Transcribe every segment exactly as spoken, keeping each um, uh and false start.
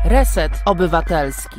Reset Obywatelski.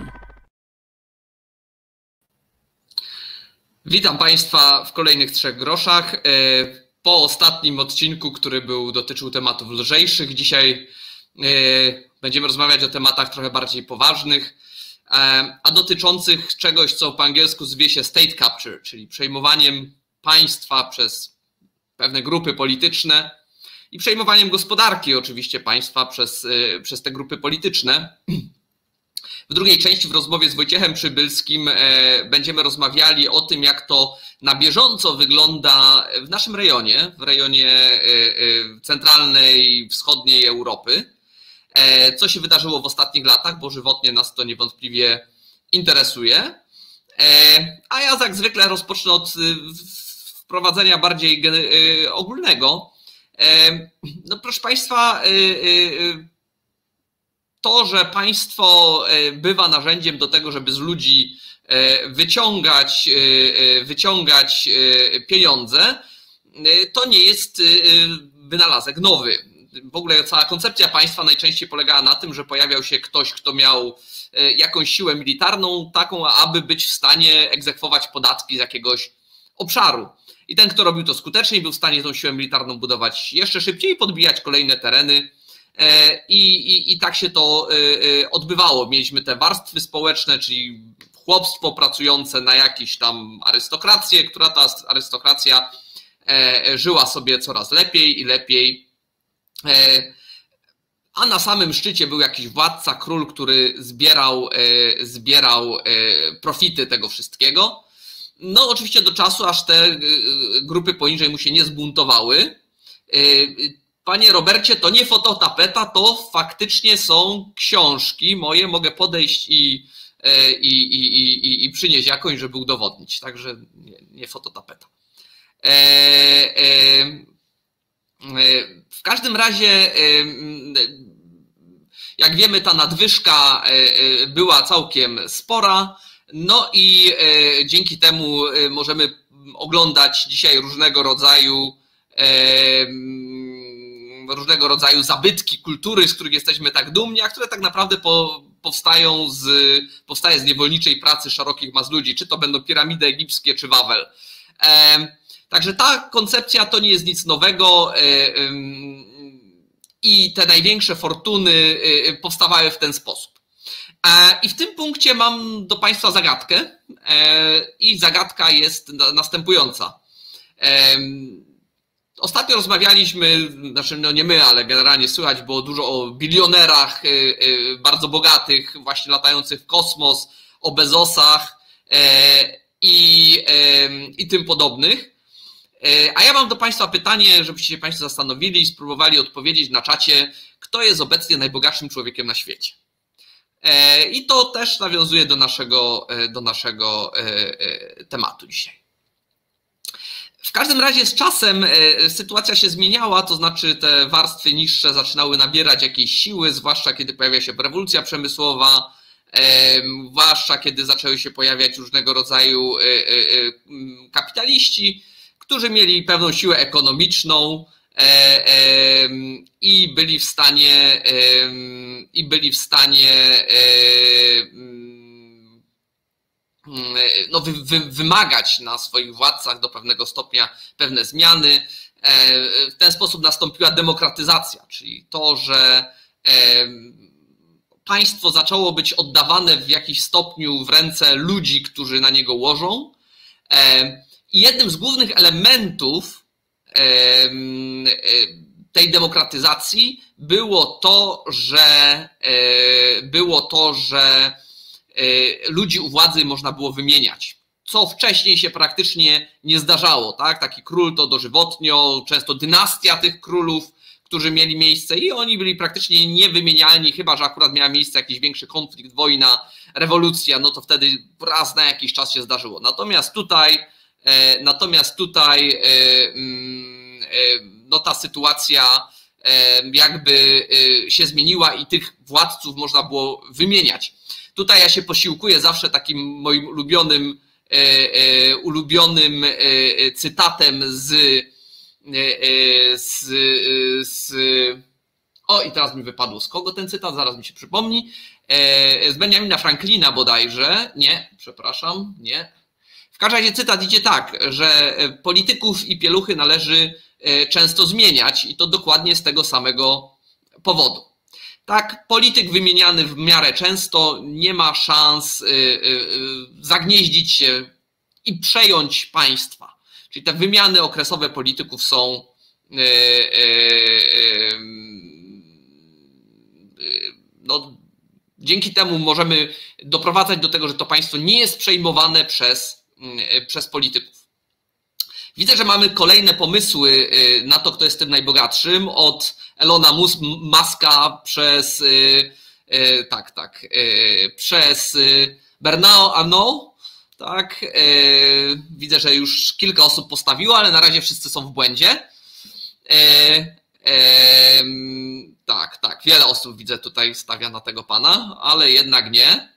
Witam Państwa w kolejnych trzech groszach. Po ostatnim odcinku, który był dotyczył tematów lżejszych, dzisiaj będziemy rozmawiać o tematach trochę bardziej poważnych, a dotyczących czegoś, co po angielsku zwie się state capture, czyli przejmowaniem państwa przez pewne grupy polityczne i przejmowaniem gospodarki oczywiście państwa przez, przez te grupy polityczne. W drugiej części w rozmowie z Wojciechem Przybylskim będziemy rozmawiali o tym, jak to na bieżąco wygląda w naszym rejonie, w rejonie centralnej, wschodniej Europy, co się wydarzyło w ostatnich latach, bo żywotnie nas to niewątpliwie interesuje. A ja jak zwykle rozpocznę od wprowadzenia bardziej ogólnego. No proszę Państwa, to, że państwo bywa narzędziem do tego, żeby z ludzi wyciągać, wyciągać pieniądze, to nie jest wynalazek nowy. W ogóle cała koncepcja państwa najczęściej polegała na tym, że pojawiał się ktoś, kto miał jakąś siłę militarną, taką, aby być w stanie egzekwować podatki z jakiegoś obszaru. I ten, kto robił to skutecznie, był w stanie tą siłę militarną budować jeszcze szybciej i podbijać kolejne tereny. I, i, I tak się to odbywało. Mieliśmy te warstwy społeczne, czyli chłopstwo pracujące na jakieś tam arystokrację, która ta arystokracja żyła sobie coraz lepiej i lepiej. A na samym szczycie był jakiś władca, król, który zbierał, zbierał profity tego wszystkiego. No oczywiście do czasu, aż te grupy poniżej mu się nie zbuntowały. Panie Robercie, to nie fototapeta, to faktycznie są książki moje, mogę podejść i, i, i, i, i przynieść jakąś, żeby udowodnić, także nie, nie fototapeta. E, e, w każdym razie, jak wiemy, ta nadwyżka była całkiem spora, no i dzięki temu możemy oglądać dzisiaj różnego rodzaju różnego rodzaju zabytki kultury, z których jesteśmy tak dumni, a które tak naprawdę po, powstają z, powstaje z niewolniczej pracy szerokich mas ludzi, czy to będą piramidy egipskie, czy Wawel. E, także ta koncepcja to nie jest nic nowego e, e, i te największe fortuny powstawały w ten sposób. E, I w tym punkcie mam do Państwa zagadkę e, i zagadka jest następująca. E, Ostatnio rozmawialiśmy, znaczy no nie my, ale generalnie słychać było dużo o bilionerach bardzo bogatych, właśnie latających w kosmos, o Bezosach i, i tym podobnych. A ja mam do Państwa pytanie, żebyście się Państwo zastanowili i spróbowali odpowiedzieć na czacie, kto jest obecnie najbogatszym człowiekiem na świecie. I to też nawiązuje do naszego, do naszego tematu dzisiaj. W każdym razie z czasem sytuacja się zmieniała, to znaczy te warstwy niższe zaczynały nabierać jakiejś siły, zwłaszcza kiedy pojawia się rewolucja przemysłowa, zwłaszcza kiedy zaczęły się pojawiać różnego rodzaju kapitaliści, którzy mieli pewną siłę ekonomiczną i byli w stanie i byli w stanie no, wy, wy, wymagać na swoich władcach do pewnego stopnia pewne zmiany. W ten sposób nastąpiła demokratyzacja, czyli to, że państwo zaczęło być oddawane w jakiś stopniu w ręce ludzi, którzy na niego łożą. I jednym z głównych elementów tej demokratyzacji było to, że było to, że ludzi u władzy można było wymieniać, co wcześniej się praktycznie nie zdarzało. Tak? Taki król to dożywotnio, często dynastia tych królów, którzy mieli miejsce i oni byli praktycznie niewymienialni, chyba że akurat miała miejsce jakiś większy konflikt, wojna, rewolucja, no to wtedy raz na jakiś czas się zdarzyło. Natomiast tutaj, natomiast tutaj no ta sytuacja jakby się zmieniła i tych władców można było wymieniać. Tutaj ja się posiłkuję zawsze takim moim ulubionym, ulubionym cytatem z, z, z O, i teraz mi wypadło, z kogo ten cytat, zaraz mi się przypomni. Z Benjamina Franklina bodajże. Nie, przepraszam, nie. W każdym razie cytat idzie tak, że polityków i pieluchy należy często zmieniać i to dokładnie z tego samego powodu. Tak, polityk wymieniany w miarę często nie ma szans zagnieździć się i przejąć państwa. Czyli te wymiany okresowe polityków są no, dzięki temu możemy doprowadzać do tego, że to państwo nie jest przejmowane przez, przez polityków. Widzę, że mamy kolejne pomysły na to, kto jest tym najbogatszym, od Elona Muska przez tak, tak, przez Bernard Arnault, tak, widzę, że już kilka osób postawiło, ale na razie wszyscy są w błędzie. Tak, tak, wiele osób widzę tutaj stawia na tego pana, ale jednak nie.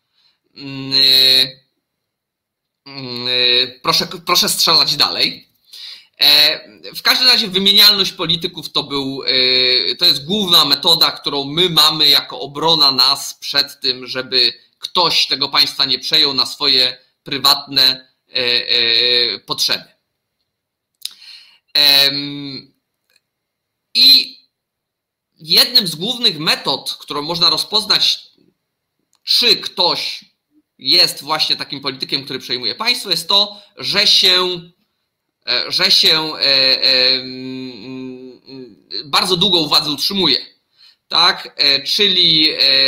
Proszę, proszę strzelać dalej. W każdym razie wymienialność polityków to, był, to jest główna metoda, którą my mamy jako obrona nas przed tym, żeby ktoś tego państwa nie przejął na swoje prywatne potrzeby. I jednym z głównych metod, którą można rozpoznać, czy ktoś jest właśnie takim politykiem, który przejmuje państwo, jest to, że się, że się bardzo długo u władzy utrzymuje. Tak? Czyli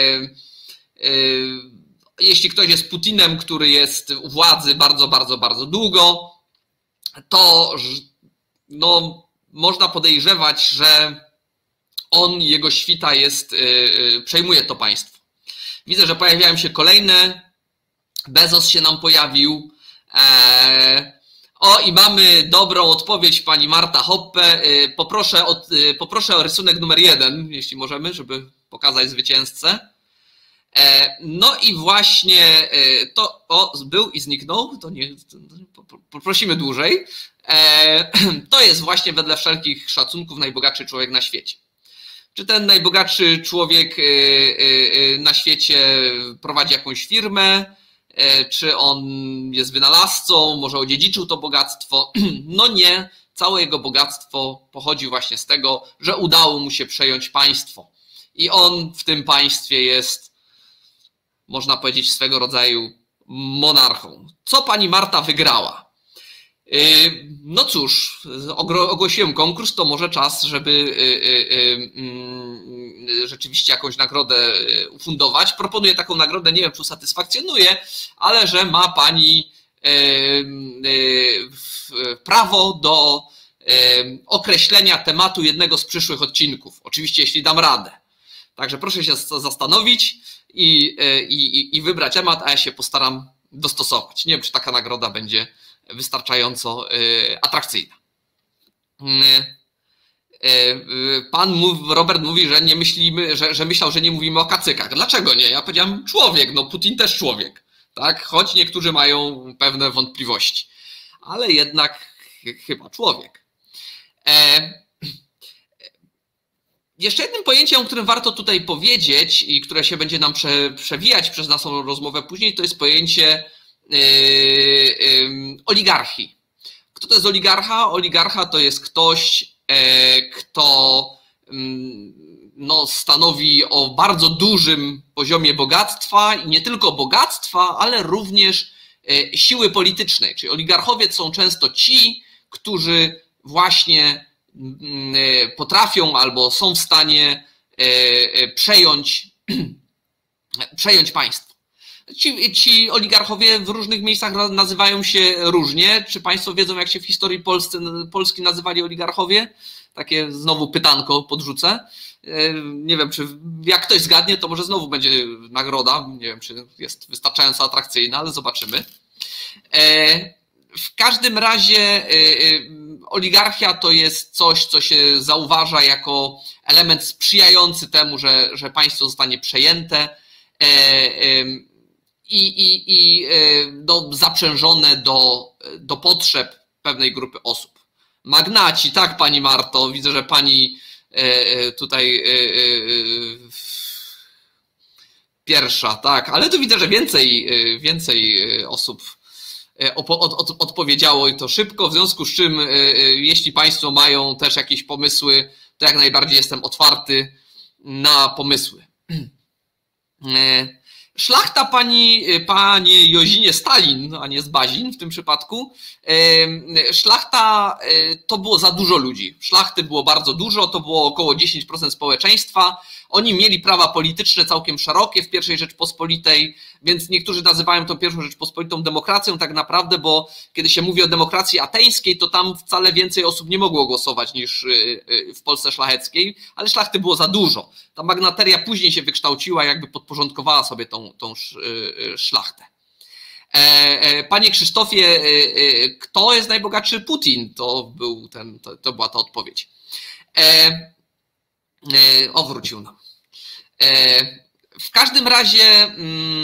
jeśli ktoś jest Putinem, który jest u władzy bardzo, bardzo, bardzo długo, to no, można podejrzewać, że on i jego świta jest, przejmuje to państwo. Widzę, że pojawiają się kolejne. Bezos się nam pojawił. O, i mamy dobrą odpowiedź, pani Marta Hoppe. Poproszę o, poproszę o rysunek numer jeden, jeśli możemy, żeby pokazać zwycięzcę. No i właśnie to, o, był i zniknął, to nie, poprosimy dłużej. To jest właśnie wedle wszelkich szacunków najbogatszy człowiek na świecie. Czy ten najbogatszy człowiek na świecie prowadzi jakąś firmę, czy on jest wynalazcą, może odziedziczył to bogactwo? No nie, całe jego bogactwo pochodzi właśnie z tego, że udało mu się przejąć państwo. I on w tym państwie jest, można powiedzieć, swego rodzaju monarchą. Co pani Marta wygrała? No cóż, ogłosiłem konkurs, to może czas, żeby rzeczywiście jakąś nagrodę ufundować. Proponuję taką nagrodę, nie wiem, czy usatysfakcjonuje, ale że ma pani prawo do określenia tematu jednego z przyszłych odcinków. Oczywiście, jeśli dam radę. Także proszę się zastanowić i, i, i wybrać temat, a ja się postaram dostosować. Nie wiem, czy taka nagroda będzie wystarczająco atrakcyjna. Pan Robert mówi, że nie myślimy, że, że myślał, że nie mówimy o kacykach. Dlaczego nie? Ja powiedziałem człowiek, no Putin też człowiek, tak? Choć niektórzy mają pewne wątpliwości, ale jednak chyba człowiek. Jeszcze jednym pojęciem, o którym warto tutaj powiedzieć i które się będzie nam prze, przewijać przez naszą rozmowę później, to jest pojęcie yy, yy, oligarchii. Kto to jest oligarcha? Oligarcha to jest ktoś, yy, kto yy, no, stanowi o bardzo dużym poziomie bogactwa i nie tylko bogactwa, ale również yy, siły politycznej. Czyli oligarchowie są często ci, którzy właśnie potrafią albo są w stanie przejąć, przejąć państwo. Ci, ci oligarchowie w różnych miejscach nazywają się różnie. Czy państwo wiedzą, jak się w historii Polsce, Polski nazywali oligarchowie? Takie znowu pytanko podrzucę. Nie wiem, czy jak ktoś zgadnie, to może znowu będzie nagroda. Nie wiem, czy jest wystarczająco atrakcyjna, ale zobaczymy. W każdym razie oligarchia to jest coś, co się zauważa jako element sprzyjający temu, że, że państwo zostanie przejęte i, i, i do, zaprzężone do, do potrzeb pewnej grupy osób. Magnaci, tak pani Marto, widzę, że pani tutaj pierwsza, tak, ale tu widzę, że więcej, więcej osób od, od, odpowiedziało i to szybko, w związku z czym jeśli Państwo mają też jakieś pomysły, to jak najbardziej jestem otwarty na pomysły. Szlachta pani, panie Jozinie Stalin, a nie Zbazin w tym przypadku, szlachta to było za dużo ludzi. Szlachty było bardzo dużo, to było około dziesięć procent społeczeństwa. Oni mieli prawa polityczne całkiem szerokie w pierwszej Rzeczpospolitej, więc niektórzy nazywają tą pierwszą Rzeczpospolitą demokracją tak naprawdę, bo kiedy się mówi o demokracji ateńskiej, to tam wcale więcej osób nie mogło głosować niż w Polsce szlacheckiej, ale szlachty było za dużo. Ta magnateria później się wykształciła, jakby podporządkowała sobie tą, tą szlachtę. Panie Krzysztofie, kto jest najbogatszy? Putin. To, był ten, to, to była ta odpowiedź. O, wrócił nam. W każdym razie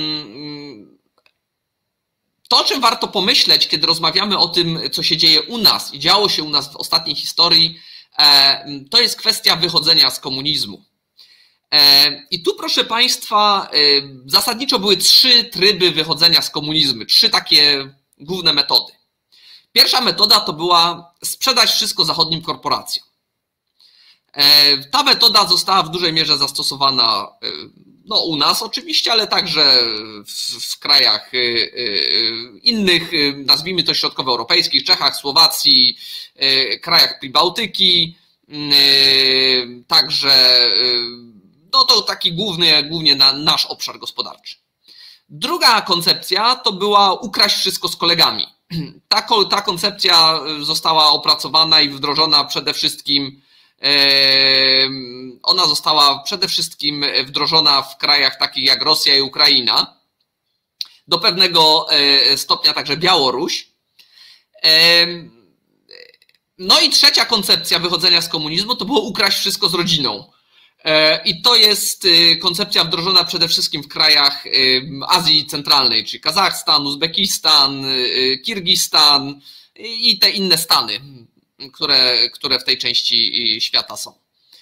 to, o czym warto pomyśleć, kiedy rozmawiamy o tym, co się dzieje u nas i działo się u nas w ostatniej historii, to jest kwestia wychodzenia z komunizmu. I tu, proszę Państwa, zasadniczo były trzy tryby wychodzenia z komunizmu, trzy takie główne metody. Pierwsza metoda to była sprzedać wszystko zachodnim korporacjom. Ta metoda została w dużej mierze zastosowana no, u nas oczywiście, ale także w, w krajach innych, nazwijmy to środkowoeuropejskich, Czechach, Słowacji, krajach Pribałtyki, także no, to taki główny, głównie na nasz obszar gospodarczy. Druga koncepcja to była ukraść wszystko z kolegami. Ta, ta koncepcja została opracowana i wdrożona przede wszystkim Ona została przede wszystkim wdrożona w krajach takich jak Rosja i Ukraina, do pewnego stopnia także Białoruś. No i trzecia koncepcja wychodzenia z komunizmu to było ukraść wszystko z rodziną. I to jest koncepcja wdrożona przede wszystkim w krajach Azji Centralnej, czyli Kazachstan, Uzbekistan, Kirgistan i te inne stany, które, które w tej części świata są.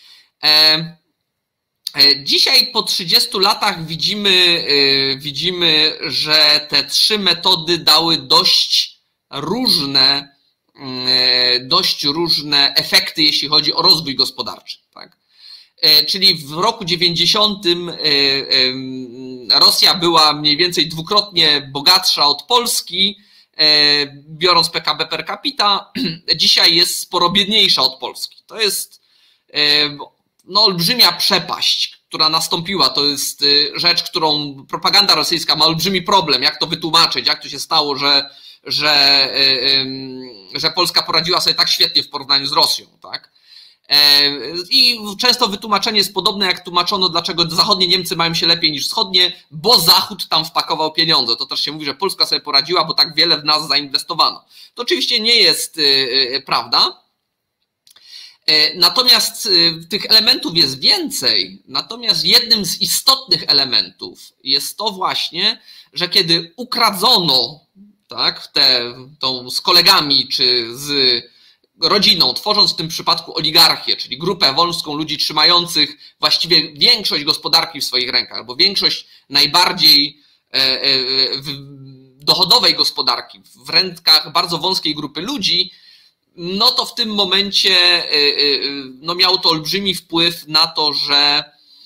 Dzisiaj po trzydziestu latach widzimy, widzimy, że te trzy metody dały dość różne, dość różne efekty, jeśli chodzi o rozwój gospodarczy. Tak? Czyli w roku dziewięćdziesiątym Rosja była mniej więcej dwukrotnie bogatsza od Polski, biorąc P K B per capita, dzisiaj jest sporo biedniejsza od Polski. To jest no, olbrzymia przepaść, która nastąpiła. To jest rzecz, którą propaganda rosyjska ma olbrzymi problem. Jak to wytłumaczyć? Jak to się stało, że, że, że Polska poradziła sobie tak świetnie w porównaniu z Rosją, tak? I często wytłumaczenie jest podobne, jak tłumaczono, dlaczego zachodnie Niemcy mają się lepiej niż wschodnie, bo Zachód tam wpakował pieniądze. To też się mówi, że Polska sobie poradziła, bo tak wiele w nas zainwestowano. To oczywiście nie jest prawda. Natomiast tych elementów jest więcej. Natomiast jednym z istotnych elementów jest to właśnie, że kiedy ukradzono, tak, te, tą z kolegami czy z rodziną, tworząc w tym przypadku oligarchię, czyli grupę wąską ludzi trzymających właściwie większość gospodarki w swoich rękach, albo większość najbardziej dochodowej gospodarki w rękach bardzo wąskiej grupy ludzi, no to w tym momencie no miało to olbrzymi wpływ na to, że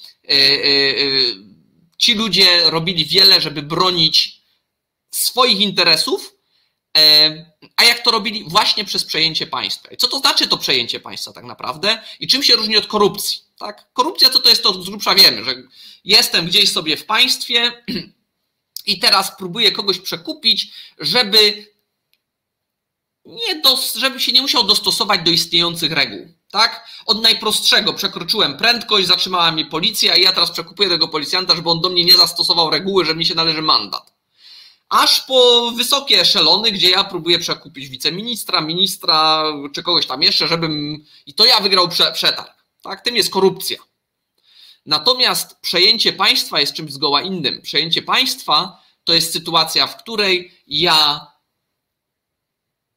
ci ludzie robili wiele, żeby bronić swoich interesów, a jak to robili? Właśnie przez przejęcie państwa. I co to znaczy to przejęcie państwa tak naprawdę? I czym się różni od korupcji? Tak? Korupcja co to jest, to z grubsza wiemy, że jestem gdzieś sobie w państwie i teraz próbuję kogoś przekupić, żeby, nie dos, żeby się nie musiał dostosować do istniejących reguł. Tak? Od najprostszego przekroczyłem prędkość, zatrzymała mnie policja i ja teraz przekupuję tego policjanta, żeby on do mnie nie zastosował reguły, że mi się należy mandat. Aż po wysokie eszelony, gdzie ja próbuję przekupić wiceministra, ministra, czy kogoś tam jeszcze, żebym... I to ja wygrał przetarg. Tak? Tym jest korupcja. Natomiast przejęcie państwa jest czymś zgoła innym. Przejęcie państwa to jest sytuacja, w której ja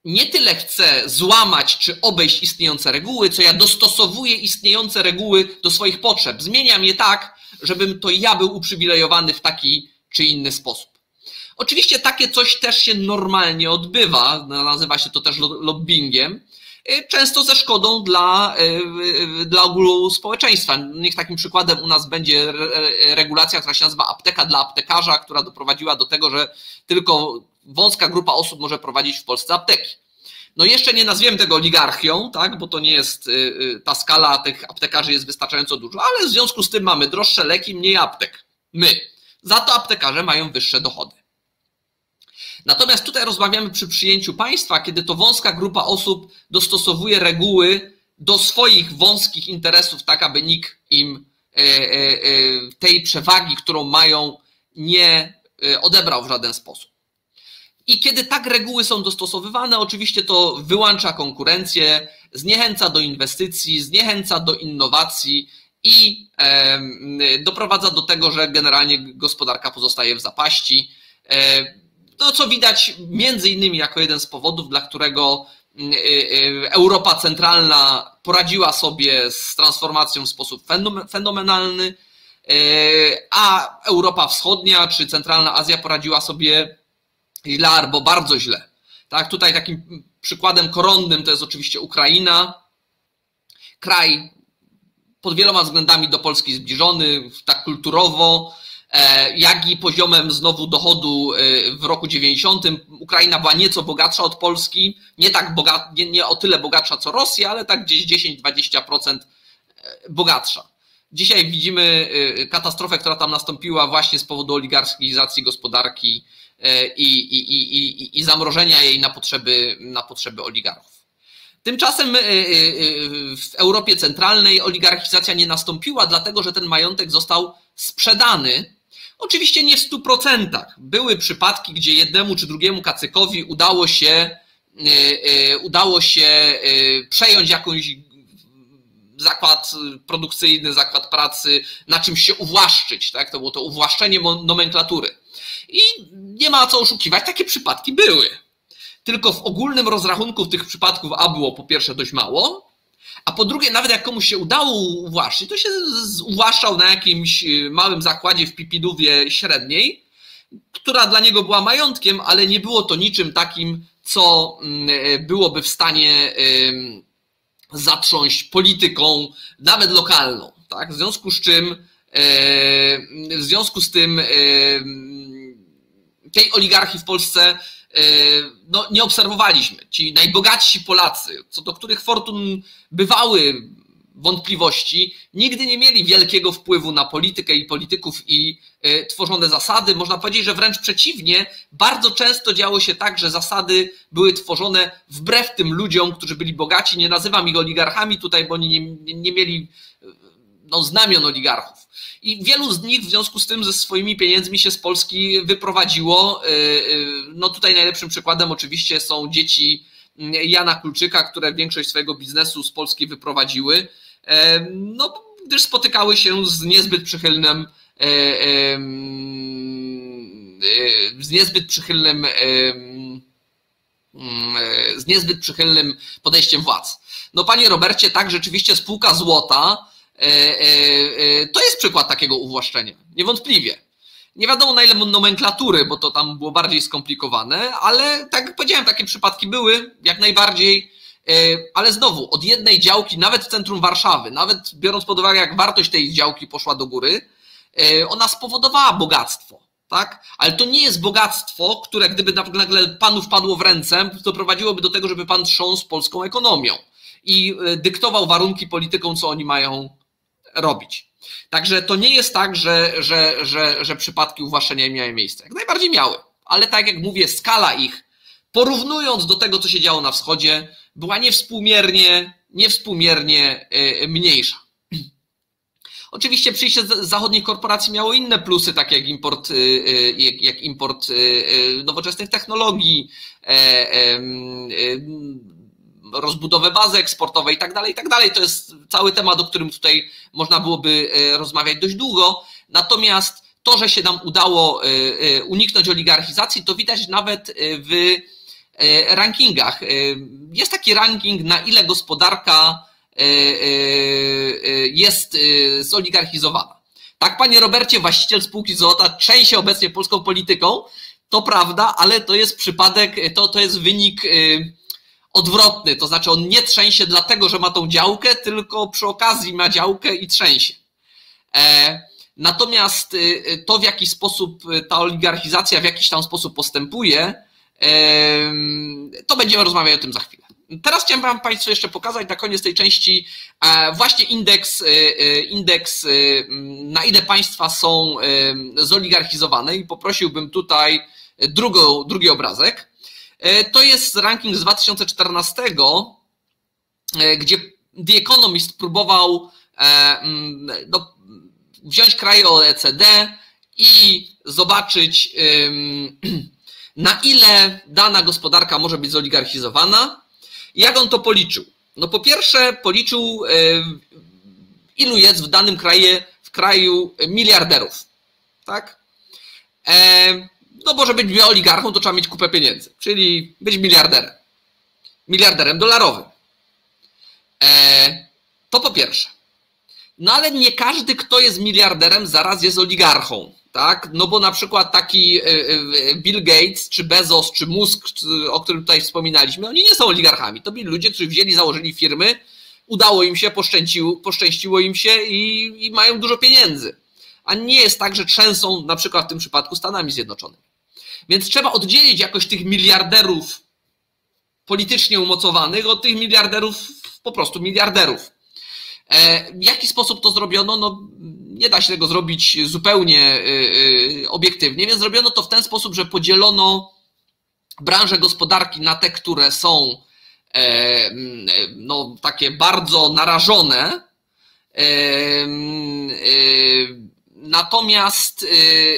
nie tyle chcę złamać czy obejść istniejące reguły, co ja dostosowuję istniejące reguły do swoich potrzeb. Zmieniam je tak, żebym to ja był uprzywilejowany w taki czy inny sposób. Oczywiście takie coś też się normalnie odbywa, nazywa się to też lobbingiem, często ze szkodą dla, dla ogółu społeczeństwa. Niech takim przykładem u nas będzie regulacja, która się nazywa apteka dla aptekarza, która doprowadziła do tego, że tylko wąska grupa osób może prowadzić w Polsce apteki. No jeszcze nie nazwiemy tego oligarchią, tak, bo to nie jest, ta skala tych aptekarzy jest wystarczająco duża, ale w związku z tym mamy droższe leki, mniej aptek. My. Za to aptekarze mają wyższe dochody. Natomiast tutaj rozmawiamy przy przyjęciu państwa, kiedy to wąska grupa osób dostosowuje reguły do swoich wąskich interesów, tak aby nikt im tej przewagi, którą mają, nie odebrał w żaden sposób. I kiedy tak reguły są dostosowywane, oczywiście to wyłącza konkurencję, zniechęca do inwestycji, zniechęca do innowacji i doprowadza do tego, że generalnie gospodarka pozostaje w zapaści. No, co widać między innymi jako jeden z powodów, dla którego Europa Centralna poradziła sobie z transformacją w sposób fenomenalny, a Europa Wschodnia czy Centralna Azja poradziła sobie źle albo bardzo źle. Tak, tutaj takim przykładem koronnym to jest oczywiście Ukraina, kraj pod wieloma względami do Polski zbliżony, tak kulturowo, jak i poziomem znowu dochodu w roku dziewięćdziesiątym. Ukraina była nieco bogatsza od Polski, nie tak boga, nie, nie o tyle bogatsza co Rosja, ale tak gdzieś dziesięć do dwudziestu procent bogatsza. Dzisiaj widzimy katastrofę, która tam nastąpiła właśnie z powodu oligarchizacji gospodarki i, i, i, i, i zamrożenia jej na potrzeby, na potrzeby oligarchów. Tymczasem w Europie Centralnej oligarchizacja nie nastąpiła, dlatego że ten majątek został sprzedany. Oczywiście nie w stu procentach. Były przypadki, gdzie jednemu czy drugiemu kacykowi udało się, udało się przejąć jakąś zakład produkcyjny, zakład pracy, na czymś się uwłaszczyć. Tak? To było to uwłaszczenie nomenklatury. I nie ma co oszukiwać, takie przypadki były. Tylko w ogólnym rozrachunku tych przypadków A było po pierwsze dość mało, a po drugie nawet jak komuś się udało uwłaszczyć, to się uwłaszczał na jakimś małym zakładzie w Pipidówie średniej, która dla niego była majątkiem, ale nie było to niczym takim, co byłoby w stanie zatrząść polityką, nawet lokalną. Tak? W związku z czym w związku z tym tej oligarchii w Polsce no, nie obserwowaliśmy. Ci najbogatsi Polacy, co do których fortun bywały wątpliwości, nigdy nie mieli wielkiego wpływu na politykę i polityków i tworzone zasady. Można powiedzieć, że wręcz przeciwnie, bardzo często działo się tak, że zasady były tworzone wbrew tym ludziom, którzy byli bogaci. Nie nazywam ich oligarchami tutaj, bo oni nie, nie mieli no, znamion oligarchów. I wielu z nich w związku z tym ze swoimi pieniędzmi się z Polski wyprowadziło. No tutaj najlepszym przykładem oczywiście są dzieci Jana Kulczyka, które większość swojego biznesu z Polski wyprowadziły, no gdyż spotykały się z niezbyt przychylnym z niezbyt przychylnym z niezbyt przychylnym podejściem władz. No panie Robercie, tak, rzeczywiście spółka złota to jest przykład takiego uwłaszczenia, niewątpliwie. Nie wiadomo na ile nomenklatury, bo to tam było bardziej skomplikowane, ale tak jak powiedziałem, takie przypadki były jak najbardziej, ale znowu od jednej działki, nawet w centrum Warszawy, nawet biorąc pod uwagę jak wartość tej działki poszła do góry, ona spowodowała bogactwo, tak? Ale to nie jest bogactwo, które gdyby nagle panu wpadło w ręce, doprowadziłoby do tego, żeby pan trząsł polską ekonomią i dyktował warunki politykom, co oni mają robić. Także to nie jest tak, że, że, że, że przypadki uwłaszczenia miały miejsce. Jak najbardziej miały, ale tak jak mówię, skala ich, porównując do tego, co się działo na wschodzie, była niewspółmiernie, niewspółmiernie mniejsza. Oczywiście przyjście zachodnich korporacji miało inne plusy, takie jak import, jak, jak import nowoczesnych technologii, rozbudowę bazy eksportowej i tak dalej, i tak dalej. To jest cały temat, o którym tutaj można byłoby rozmawiać dość długo. Natomiast to, że się nam udało uniknąć oligarchizacji, to widać nawet w rankingach. Jest taki ranking, na ile gospodarka jest zoligarchizowana. Tak, panie Robercie, właściciel spółki Złota trzęsie obecnie polską polityką, to prawda, ale to jest przypadek, to, to jest wynik odwrotny, to znaczy on nie trzęsie dlatego, że ma tą działkę, tylko przy okazji ma działkę i trzęsie. Natomiast to, w jaki sposób ta oligarchizacja w jakiś tam sposób postępuje, to będziemy rozmawiać o tym za chwilę. Teraz chciałem wam Państwu jeszcze pokazać na koniec tej części właśnie indeks, indeks na ile państwa są zoligarchizowane i poprosiłbym tutaj drugą, drugi obrazek. To jest ranking z dwa tysiące czternastego, gdzie The Economist próbował no, wziąć kraje O E C D i zobaczyć, na ile dana gospodarka może być zoligarchizowana. Jak on to policzył? No po pierwsze policzył, ilu jest w danym kraju, w kraju miliarderów. Tak? No bo żeby być oligarchą, to trzeba mieć kupę pieniędzy, czyli być miliarderem. Miliarderem dolarowym. To po pierwsze. No ale nie każdy, kto jest miliarderem, zaraz jest oligarchą. Tak? No bo na przykład taki Bill Gates, czy Bezos, czy Musk, o którym tutaj wspominaliśmy, oni nie są oligarchami. To byli ludzie, którzy wzięli, założyli firmy, udało im się, poszczęściło, poszczęściło im się i, i mają dużo pieniędzy. A nie jest tak, że trzęsą na przykład w tym przypadku Stanami Zjednoczonymi. Więc trzeba oddzielić jakoś tych miliarderów politycznie umocowanych od tych miliarderów, po prostu miliarderów. W jaki sposób to zrobiono? No, nie da się tego zrobić zupełnie obiektywnie, więc zrobiono to w ten sposób, że podzielono branże gospodarki na te, które są no, takie bardzo narażone, natomiast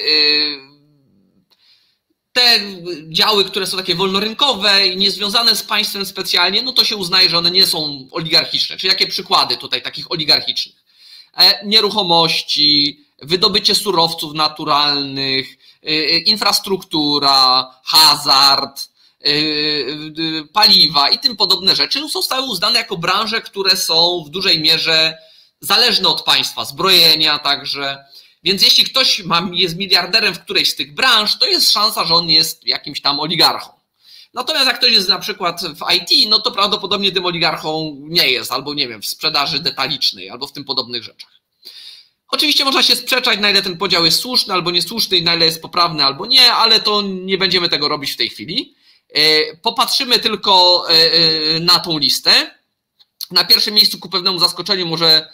te działy, które są takie wolnorynkowe i niezwiązane z państwem specjalnie, no to się uznaje, że one nie są oligarchiczne. Czyli jakie przykłady tutaj takich oligarchicznych? Nieruchomości, wydobycie surowców naturalnych, infrastruktura, hazard, paliwa i tym podobne rzeczy zostały uznane jako branże, które są w dużej mierze zależne od państwa, zbrojenia także. Więc jeśli ktoś ma, jest miliarderem w którejś z tych branż, to jest szansa, że on jest jakimś tam oligarchą. Natomiast jak ktoś jest na przykład w I T, no to prawdopodobnie tym oligarchą nie jest, albo nie wiem, w sprzedaży detalicznej, albo w tym podobnych rzeczach. Oczywiście można się sprzeczać, na ile ten podział jest słuszny albo niesłuszny, na ile jest poprawny albo nie, ale to nie będziemy tego robić w tej chwili. Popatrzymy tylko na tą listę. Na pierwszym miejscu ku pewnemu zaskoczeniu może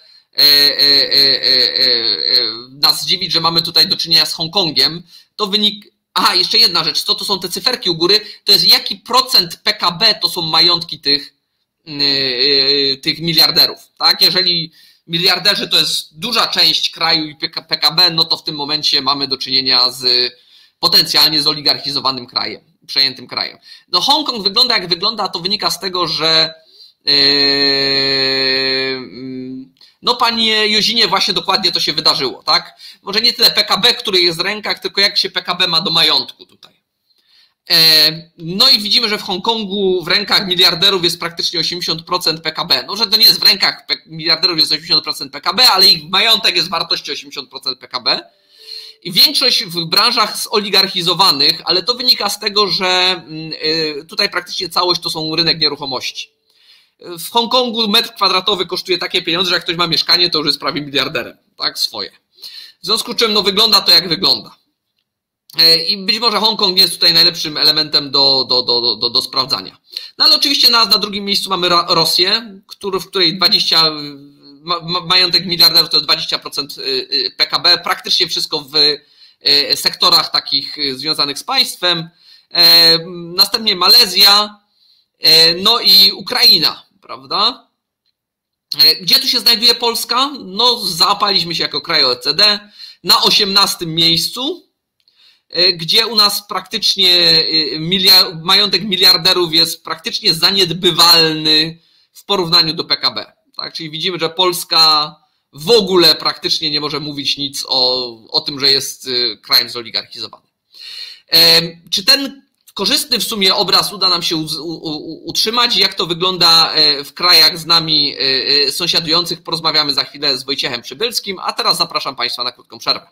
nas zdziwić, że mamy tutaj do czynienia z Hongkongiem. To wynik. Aha, jeszcze jedna rzecz. Co to są te cyferki u góry? To jest jaki procent P K B to są majątki tych, tych miliarderów. Tak? Jeżeli miliarderzy to jest duża część kraju i P K B, no to w tym momencie mamy do czynienia z potencjalnie zoligarchizowanym krajem, przejętym krajem. No Hongkong wygląda jak wygląda, to wynika z tego, że no panie Jozinie, właśnie dokładnie to się wydarzyło, tak? Może nie tyle P K B, który jest w rękach, tylko jak się P K B ma do majątku tutaj. No i widzimy, że w Hongkongu w rękach miliarderów jest praktycznie osiemdziesiąt procent P K B. No, że to nie jest w rękach miliarderów jest osiemdziesiąt procent P K B, ale ich majątek jest wartości osiemdziesiąt procent P K B. I większość w branżach zoligarchizowanych, ale to wynika z tego, że tutaj praktycznie całość to są rynek nieruchomości. W Hongkongu metr kwadratowy kosztuje takie pieniądze, że jak ktoś ma mieszkanie, to już jest prawie miliarderem, tak, swoje. W związku z czym no, wygląda to jak wygląda. I być może Hongkong nie jest tutaj najlepszym elementem do, do, do, do, do sprawdzania. No ale oczywiście na, na drugim miejscu mamy Rosję, który, w której dwadzieścia, ma, majątek miliarderów to jest dwadzieścia procent P K B, praktycznie wszystko w sektorach takich związanych z państwem. Następnie Malezja, no i Ukraina, prawda? Gdzie tu się znajduje Polska? No załapaliśmy się jako kraj O E C D na osiemnastym miejscu, gdzie u nas praktycznie miliard, majątek miliarderów jest praktycznie zaniedbywalny w porównaniu do P K B. Tak? Czyli widzimy, że Polska w ogóle praktycznie nie może mówić nic o, o tym, że jest krajem zoligarchizowanym. Czy ten korzystny w sumie obraz uda nam się utrzymać. Jak to wygląda w krajach z nami sąsiadujących, porozmawiamy za chwilę z Wojciechem Przybylskim, a teraz zapraszam Państwa na krótką przerwę.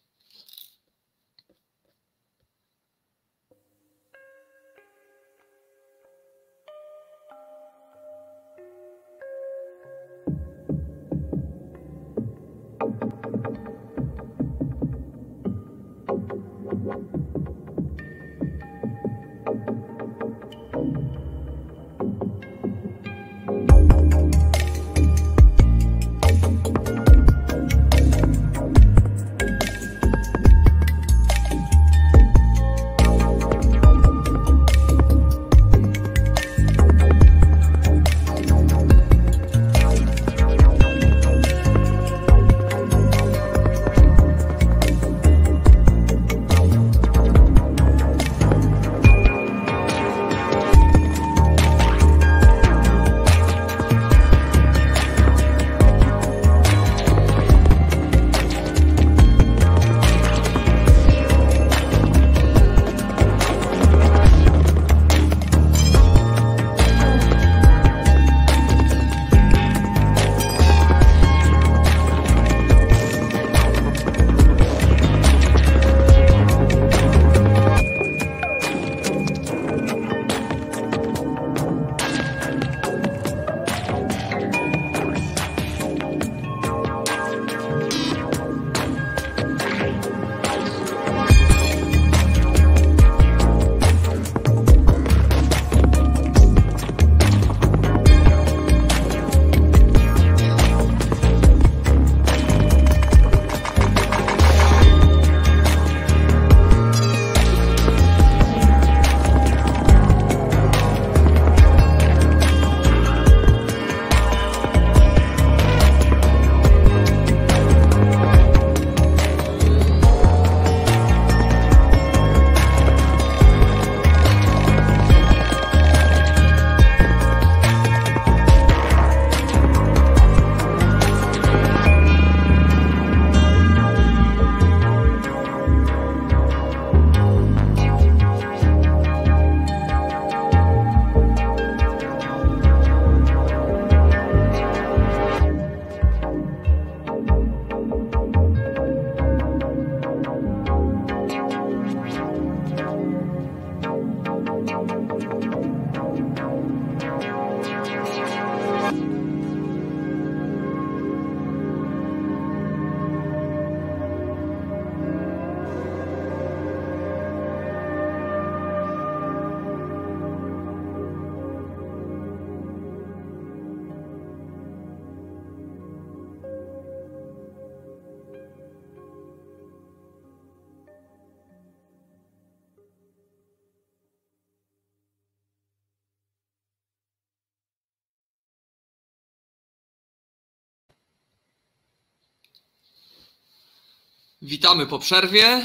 Witamy po przerwie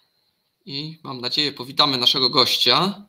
i mam nadzieję powitamy naszego gościa.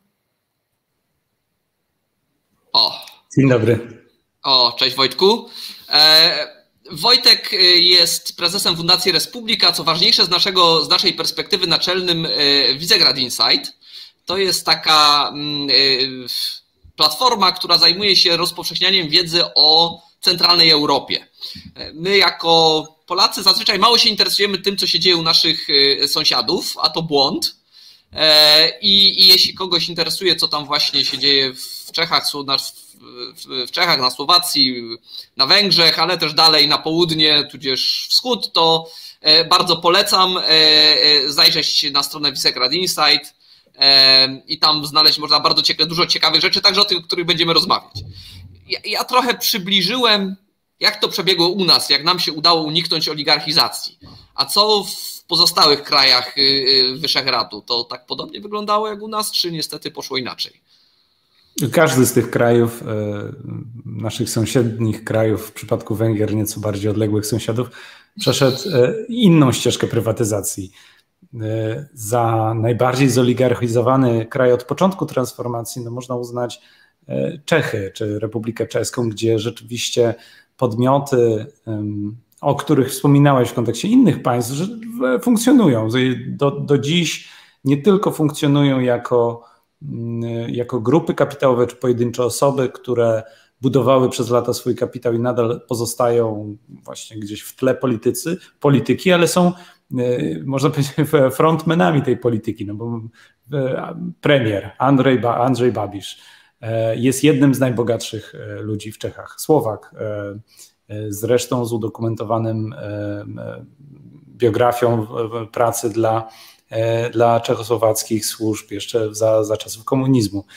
O. Dzień dobry. O, cześć Wojtku. E, Wojtek jest prezesem Fundacji Respublika, co ważniejsze z, naszego, z naszej perspektywy naczelnym Visegrad Insight. To jest taka platforma, która zajmuje się rozpowszechnianiem wiedzy o centralnej Europie. My jako Polacy zazwyczaj mało się interesujemy tym, co się dzieje u naszych sąsiadów, a to błąd. I, i jeśli kogoś interesuje, co tam właśnie się dzieje w Czechach, w Czechach, na Słowacji, na Węgrzech, ale też dalej na południe, tudzież wschód, to bardzo polecam zajrzeć na stronę Visegrad Insight i tam znaleźć można bardzo ciekawe, dużo ciekawych rzeczy, także o tych, o których będziemy rozmawiać. Ja, ja trochę przybliżyłem, jak to przebiegło u nas, jak nam się udało uniknąć oligarchizacji. A co w pozostałych krajach Wyszehradu? To tak podobnie wyglądało jak u nas, czy niestety poszło inaczej? Każdy z tych krajów, naszych sąsiednich krajów, w przypadku Węgier nieco bardziej odległych sąsiadów, przeszedł inną ścieżkę prywatyzacji. Za najbardziej zoligarchizowany kraj od początku transformacji no można uznać Czechy czy Republikę Czeską, gdzie rzeczywiście podmioty, o których wspominałeś w kontekście innych państw, że funkcjonują. Do, do dziś nie tylko funkcjonują jako jako grupy kapitałowe czy pojedyncze osoby, które budowały przez lata swój kapitał i nadal pozostają właśnie gdzieś w tle politycy, polityki, ale są, można powiedzieć, frontmenami tej polityki, no bo premier Andrzej, ba, Andrzej Babiš jest jednym z najbogatszych ludzi w Czechach, Słowak, zresztą z udokumentowanym biografią pracy dla, dla czechosłowackich służb jeszcze za, za czasów komunizmu.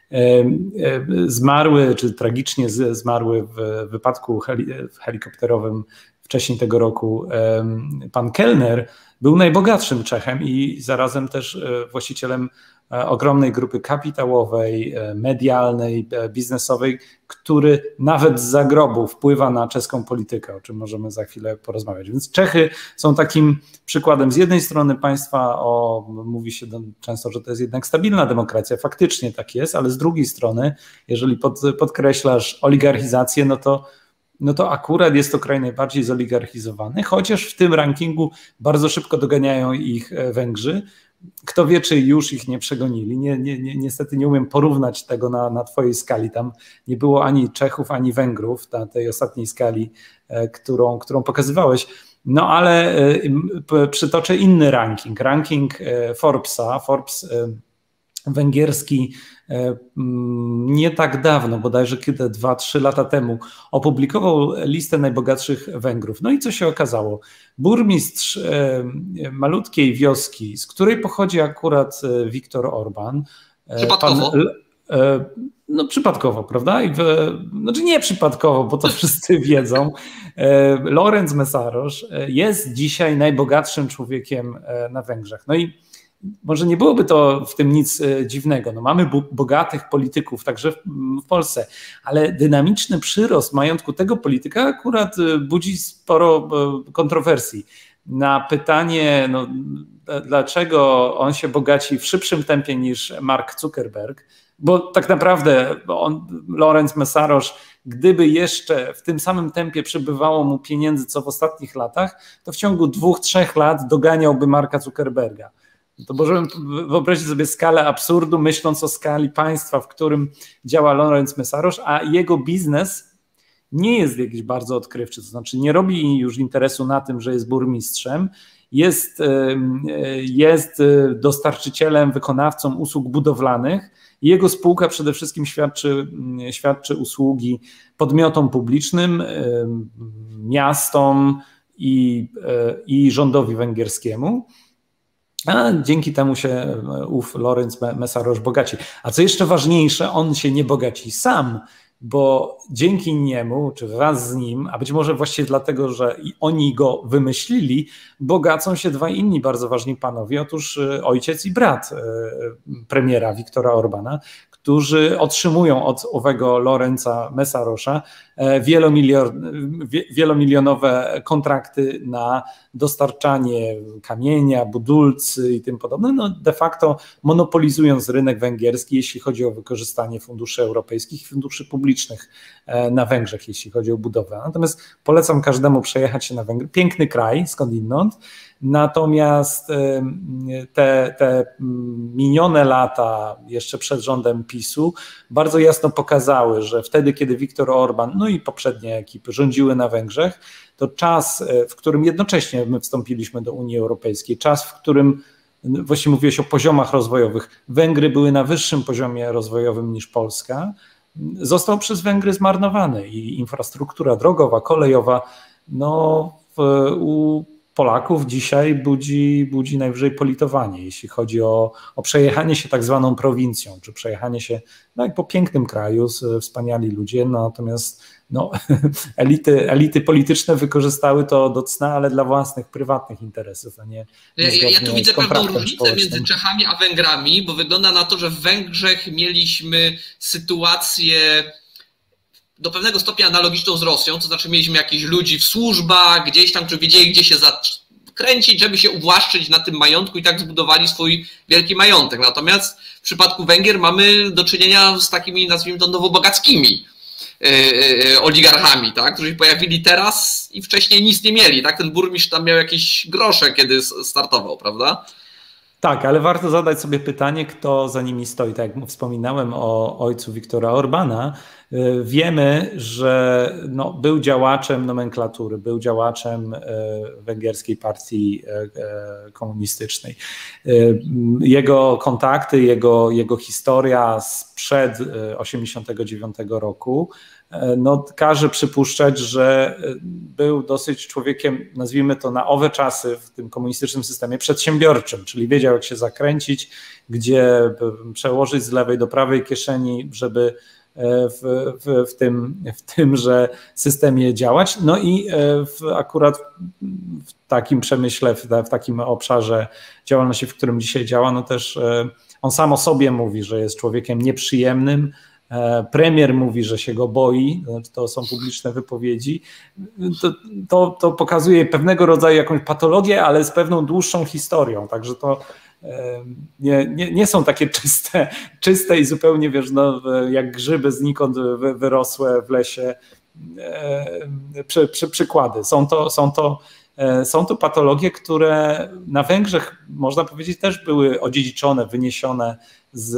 Zmarły, czy tragicznie zmarły w wypadku helikopterowym wcześniej tego roku pan Kellner był najbogatszym Czechem i zarazem też właścicielem ogromnej grupy kapitałowej, medialnej, biznesowej, który nawet z zagrobu wpływa na czeską politykę, o czym możemy za chwilę porozmawiać. Więc Czechy są takim przykładem z jednej strony państwa, o, mówi się często, że to jest jednak stabilna demokracja, faktycznie tak jest, ale z drugiej strony, jeżeli pod, podkreślasz oligarchizację, no to no to akurat jest to kraj najbardziej zoligarchizowany, chociaż w tym rankingu bardzo szybko doganiają ich Węgrzy. Kto wie, czy już ich nie przegonili. Nie, nie, nie, niestety nie umiem porównać tego na, na twojej skali. Tam nie było ani Czechów, ani Węgrów na tej ostatniej skali, którą, którą pokazywałeś. No ale przytoczę inny ranking. Ranking Forbesa. Forbes węgierski nie tak dawno, bodajże kiedy dwa, trzy lata temu, opublikował listę najbogatszych Węgrów. No i co się okazało? Burmistrz malutkiej wioski, z której pochodzi akurat Viktor Orban. Przypadkowo? Pan, no przypadkowo, prawda? I w, znaczy nie przypadkowo, bo to wszyscy wiedzą. Lorenz Meszaros jest dzisiaj najbogatszym człowiekiem na Węgrzech. No i może nie byłoby to w tym nic dziwnego. No mamy bogatych polityków także w Polsce, ale dynamiczny przyrost majątku tego polityka akurat budzi sporo kontrowersji. Na pytanie, no, dlaczego on się bogaci w szybszym tempie niż Mark Zuckerberg, bo tak naprawdę on, Lorenz Meszaros, gdyby jeszcze w tym samym tempie przybywało mu pieniędzy co w ostatnich latach, to w ciągu dwóch, trzech lat doganiałby Marka Zuckerberga. To możemy wyobrazić sobie skalę absurdu, myśląc o skali państwa, w którym działa Lorenz Meszaros, a jego biznes nie jest jakiś bardzo odkrywczy, to znaczy nie robi już interesu na tym, że jest burmistrzem, jest, jest dostarczycielem, wykonawcą usług budowlanych. Jego spółka przede wszystkim świadczy, świadczy usługi podmiotom publicznym, miastom i, i rządowi węgierskiemu. A dzięki temu się ów Lorenz Meszaros bogaci. A co jeszcze ważniejsze, on się nie bogaci sam, bo dzięki niemu, czy wraz z nim, a być może właściwie dlatego, że i oni go wymyślili, bogacą się dwaj inni bardzo ważni panowie, otóż ojciec i brat premiera Viktora Orbana, którzy otrzymują od owego Lorenza Meszarosa wielomilionowe kontrakty na dostarczanie kamienia, budulcy i tym podobne, no de facto monopolizując rynek węgierski, jeśli chodzi o wykorzystanie funduszy europejskich i funduszy publicznych na Węgrzech, jeśli chodzi o budowę. Natomiast polecam każdemu przejechać się na Węgry. Piękny kraj, skądinąd. Natomiast te, te minione lata jeszcze przed rządem PiSu bardzo jasno pokazały, że wtedy, kiedy Viktor Orban, no i poprzednie ekipy rządziły na Węgrzech, to czas, w którym jednocześnie my wstąpiliśmy do Unii Europejskiej, czas, w którym właśnie mówiłeś o poziomach rozwojowych, Węgry były na wyższym poziomie rozwojowym niż Polska, został przez Węgry zmarnowany i infrastruktura drogowa, kolejowa, no w, u Polaków dzisiaj budzi, budzi najwyżej politowanie, jeśli chodzi o, o przejechanie się tak zwaną prowincją, czy przejechanie się no, po pięknym kraju, wspaniali ludzie, no, natomiast no, elity, elity polityczne wykorzystały to do cna, ale dla własnych, prywatnych interesów, a nie, nie Ja, ja tu widzę pewną różnicę między Czechami a Węgrami, bo wygląda na to, że w Węgrzech mieliśmy sytuację do pewnego stopnia analogiczną z Rosją, to znaczy mieliśmy jakichś ludzi w służbach, gdzieś tam, którzy wiedzieli, gdzie się zakręcić, żeby się uwłaszczyć na tym majątku i tak zbudowali swój wielki majątek. Natomiast w przypadku Węgier mamy do czynienia z takimi, nazwijmy to, nowobogackimi oligarchami, tak, którzy się pojawili teraz i wcześniej nic nie mieli. Tak? Ten burmistrz tam miał jakieś grosze, kiedy startował, prawda? Tak, ale warto zadać sobie pytanie, kto za nimi stoi. Tak jak wspominałem o ojcu Viktora Orbana, wiemy, że no, był działaczem nomenklatury, był działaczem węgierskiej partii komunistycznej. Jego kontakty, jego, jego historia sprzed osiemdziesiątego dziewiątego roku no, każe przypuszczać, że był dosyć człowiekiem, nazwijmy to na owe czasy w tym komunistycznym systemie, przedsiębiorczym, czyli wiedział, jak się zakręcić, gdzie przełożyć z lewej do prawej kieszeni, żeby w, w, w, tym, w tymże systemie działać. No i w, akurat w takim przemyśle, w, w takim obszarze działalności, w którym dzisiaj działa, no też on sam o sobie mówi, że jest człowiekiem nieprzyjemnym. Premier mówi, że się go boi, to są publiczne wypowiedzi. To, to, to pokazuje pewnego rodzaju jakąś patologię, ale z pewną dłuższą historią, także to nie, nie, nie są takie czyste, czyste i zupełnie, wiesz, no, jak grzyby znikąd wyrosłe w lesie przy, przy, przykłady. Są to, są to Są to patologie, które na Węgrzech, można powiedzieć, też były odziedziczone, wyniesione z,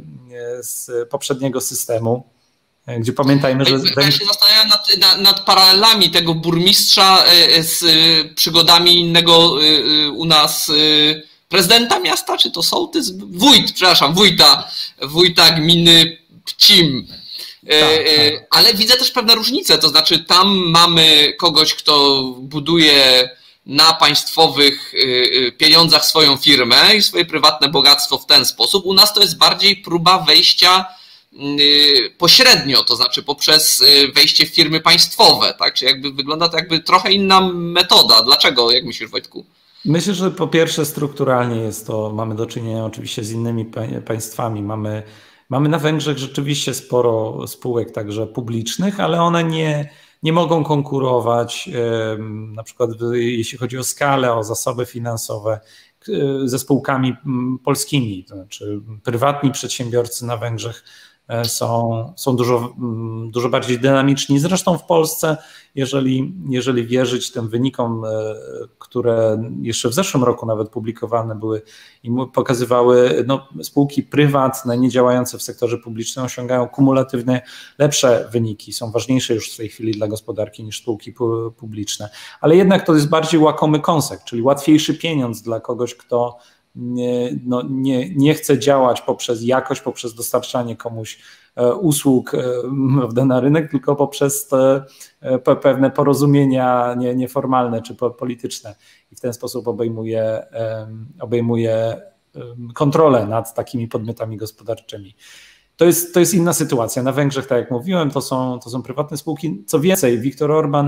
z poprzedniego systemu, gdzie pamiętajmy, że... Ja się zastanawiam nad, nad, nad paralelami tego burmistrza z przygodami innego u nas prezydenta miasta, czy to sołtys? Wójt, przepraszam, wójta, wójta gminy Pcim. Tak, tak. Ale widzę też pewne różnice, to znaczy tam mamy kogoś, kto buduje na państwowych pieniądzach swoją firmę i swoje prywatne bogactwo w ten sposób. U nas to jest bardziej próba wejścia pośrednio, to znaczy poprzez wejście w firmy państwowe, tak? Czyli jakby wygląda to jakby trochę inna metoda. Dlaczego, jak myślisz, Wojtku? Myślę, że po pierwsze strukturalnie jest to, mamy do czynienia oczywiście z innymi państwami, mamy Mamy na Węgrzech rzeczywiście sporo spółek także publicznych, ale one nie, nie mogą konkurować, na przykład jeśli chodzi o skalę, o zasoby finansowe, ze spółkami polskimi. To znaczy prywatni przedsiębiorcy na Węgrzech są, są dużo, dużo bardziej dynamiczni. Zresztą w Polsce, jeżeli, jeżeli wierzyć tym wynikom, które jeszcze w zeszłym roku nawet publikowane były i pokazywały, no, spółki prywatne, nie działające w sektorze publicznym osiągają kumulatywnie lepsze wyniki, są ważniejsze już w tej chwili dla gospodarki niż spółki publiczne. Ale jednak to jest bardziej łakomy kąsek, czyli łatwiejszy pieniądz dla kogoś, kto Nie, no nie, nie chce działać poprzez jakość, poprzez dostarczanie komuś usług na rynek, tylko poprzez te pewne porozumienia nie, nieformalne czy polityczne i w ten sposób obejmuje, obejmuje kontrolę nad takimi podmiotami gospodarczymi. To jest, to jest inna sytuacja. Na Węgrzech, tak jak mówiłem, to są, to są prywatne spółki. Co więcej, Viktor Orbán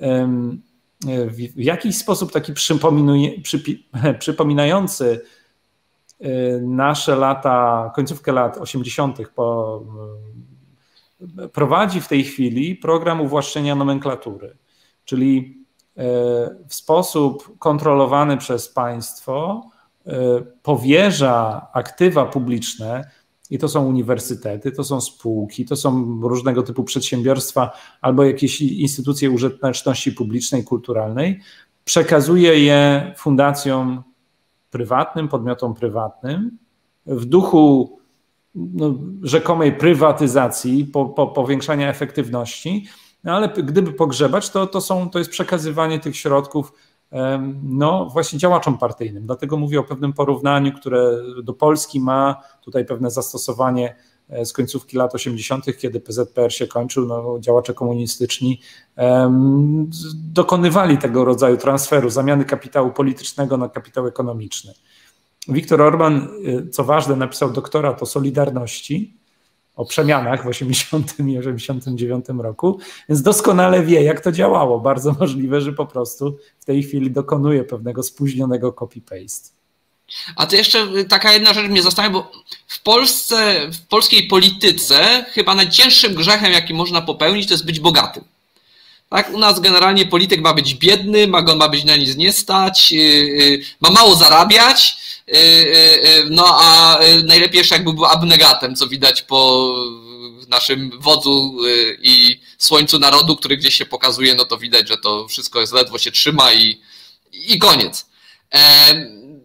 w jakiś sposób taki przypominający nasze lata, końcówkę lat osiemdziesiątych po, prowadzi w tej chwili program uwłaszczenia nomenklatury, czyli w sposób kontrolowany przez państwo powierza aktywa publiczne, i to są uniwersytety, to są spółki, to są różnego typu przedsiębiorstwa albo jakieś instytucje użyteczności publicznej, kulturalnej, przekazuje je fundacjom prywatnym, podmiotom prywatnym w duchu no, rzekomej prywatyzacji, po, po, powiększania efektywności, no, ale gdyby pogrzebać, to, to, są, to jest przekazywanie tych środków no właśnie działaczom partyjnym. Dlatego mówię o pewnym porównaniu, które do Polski ma tutaj pewne zastosowanie z końcówki lat osiemdziesiątych, kiedy P Z P R się kończył, no, działacze komunistyczni um, dokonywali tego rodzaju transferu, zamiany kapitału politycznego na kapitał ekonomiczny. Viktor Orbán, co ważne, napisał doktorat o Solidarności, o przemianach w osiemdziesiątym i osiemdziesiątym dziewiątym roku, więc doskonale wie, jak to działało. Bardzo możliwe, że po prostu w tej chwili dokonuje pewnego spóźnionego copy-paste. A to jeszcze taka jedna rzecz mnie zastanawia, bo w Polsce, w polskiej polityce chyba najcięższym grzechem, jaki można popełnić, to jest być bogatym. Tak, u nas generalnie polityk ma być biedny, ma, go, ma być na nic nie stać, yy, ma mało zarabiać, yy, yy, no a najlepiej jeszcze jakby był abnegatem, co widać po naszym wodzu yy, i słońcu narodu, który gdzieś się pokazuje, no to widać, że to wszystko jest ledwo się trzyma i, i koniec. Yy,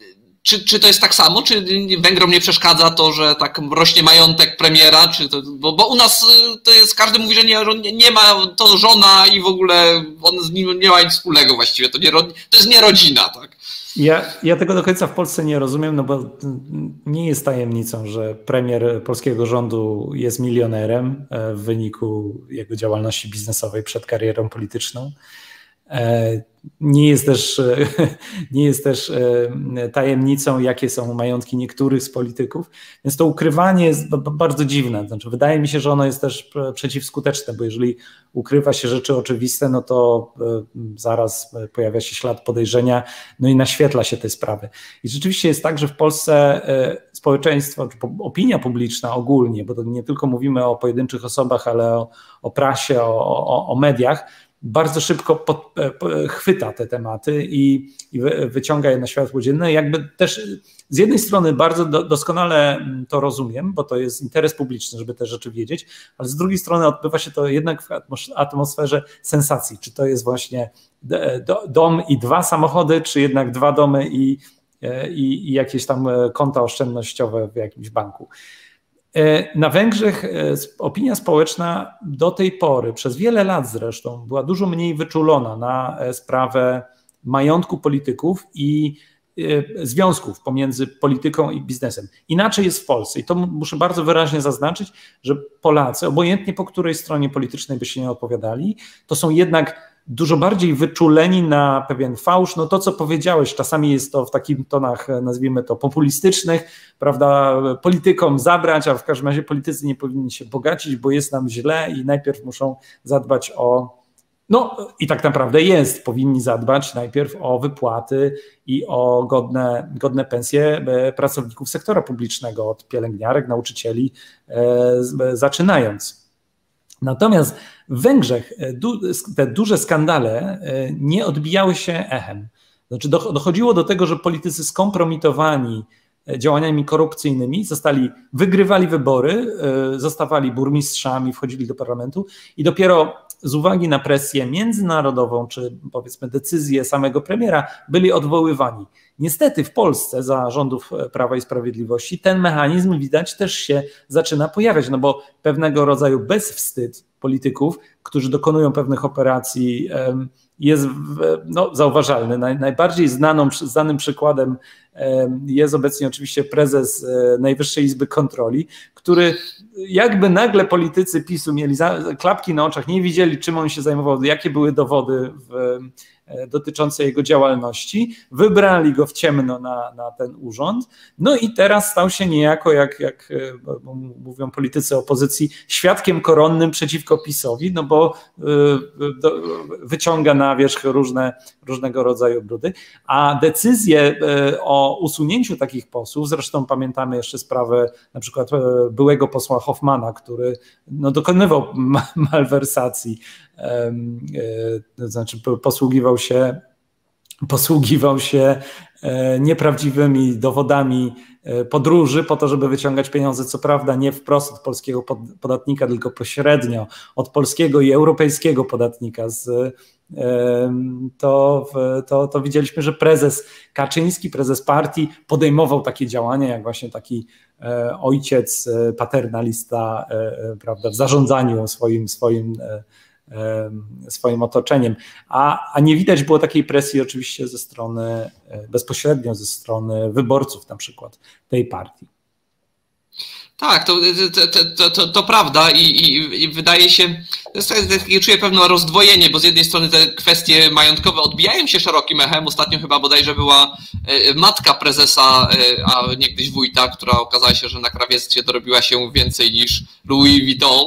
Czy, czy to jest tak samo? Czy Węgrom nie przeszkadza to, że tak rośnie majątek premiera? Czy to, bo, bo u nas to jest, każdy mówi, że nie, że nie ma, to żona i w ogóle on z nim nie ma nic wspólnego właściwie. To, nie, to jest nie rodzina, tak? Ja, ja tego do końca w Polsce nie rozumiem, no bo nie jest tajemnicą, że premier polskiego rządu jest milionerem w wyniku jego działalności biznesowej przed karierą polityczną. Nie jest też, nie jest też tajemnicą, jakie są majątki niektórych z polityków, więc to ukrywanie jest bardzo dziwne. Znaczy, wydaje mi się, że ono jest też przeciwskuteczne, bo jeżeli ukrywa się rzeczy oczywiste, no to zaraz pojawia się ślad podejrzenia, no i naświetla się te sprawy. I rzeczywiście jest tak, że w Polsce społeczeństwo, czy opinia publiczna ogólnie, bo to nie tylko mówimy o pojedynczych osobach, ale o, o prasie, o, o, o mediach, bardzo szybko pod, chwyta te tematy i, i wyciąga je na światło dzienne. Jakby też z jednej strony bardzo do, doskonale to rozumiem, bo to jest interes publiczny, żeby te rzeczy wiedzieć, ale z drugiej strony odbywa się to jednak w atmosferze sensacji. Czy to jest właśnie do, dom i dwa samochody, czy jednak dwa domy i, i, i jakieś tam konta oszczędnościowe w jakimś banku. Na Węgrzech opinia społeczna do tej pory, przez wiele lat zresztą, była dużo mniej wyczulona na sprawę majątku polityków i związków pomiędzy polityką i biznesem. Inaczej jest w Polsce i to muszę bardzo wyraźnie zaznaczyć, że Polacy, obojętnie po której stronie politycznej by się nie opowiadali, to są jednak dużo bardziej wyczuleni na pewien fałsz. No to, co powiedziałeś, czasami jest to w takich tonach, nazwijmy to, populistycznych, prawda, politykom zabrać, a w każdym razie politycy nie powinni się bogacić, bo jest nam źle i najpierw muszą zadbać o, no i tak naprawdę jest, powinni zadbać najpierw o wypłaty i o godne, godne pensje pracowników sektora publicznego, od pielęgniarek, nauczycieli, zaczynając. Natomiast w Węgrzech te duże skandale nie odbijały się echem. Znaczy dochodziło do tego, że politycy skompromitowani działaniami korupcyjnymi zostali, wygrywali wybory, zostawali burmistrzami, wchodzili do parlamentu i dopiero z uwagi na presję międzynarodową, czy powiedzmy decyzję samego premiera, byli odwoływani. Niestety w Polsce za rządów Prawa i Sprawiedliwości ten mechanizm widać też się zaczyna pojawiać, no bo pewnego rodzaju bezwstyd polityków, którzy dokonują pewnych operacji, jest no, zauważalny. Naj, najbardziej znaną, znanym przykładem jest obecnie oczywiście prezes Najwyższej Izby Kontroli, który jakby nagle politycy PiSu mieli klapki na oczach, nie widzieli, czym on się zajmował, jakie były dowody w, dotyczące jego działalności, wybrali go w ciemno na, na ten urząd, no i teraz stał się niejako, jak, jak mówią politycy opozycji, świadkiem koronnym przeciwko PiSowi, no bo wyciąga na wierzch różne, różnego rodzaju brudy, a decyzje o usunięciu takich posłów, zresztą pamiętamy jeszcze sprawę na przykład byłego posła Hoffmana, który no, dokonywał malwersacji, to znaczy posługiwał się, posługiwał się nieprawdziwymi dowodami podróży po to, żeby wyciągać pieniądze, co prawda nie wprost od polskiego podatnika, tylko pośrednio od polskiego i europejskiego podatnika. Z, to, to, to widzieliśmy, że prezes Kaczyński, prezes partii podejmował takie działania, jak właśnie taki ojciec paternalista, prawda, w zarządzaniu swoim, swoim swoim otoczeniem, a, a nie widać było takiej presji oczywiście ze strony, bezpośrednio ze strony wyborców na przykład tej partii. Tak, to, to, to, to, to prawda i, i, i wydaje się, ja czuję pewne rozdwojenie, bo z jednej strony te kwestie majątkowe odbijają się szerokim echem. Ostatnio chyba bodajże była matka prezesa, a niegdyś wójta, która okazała się, że na krawiectwie dorobiła się więcej niż Louis Vuitton.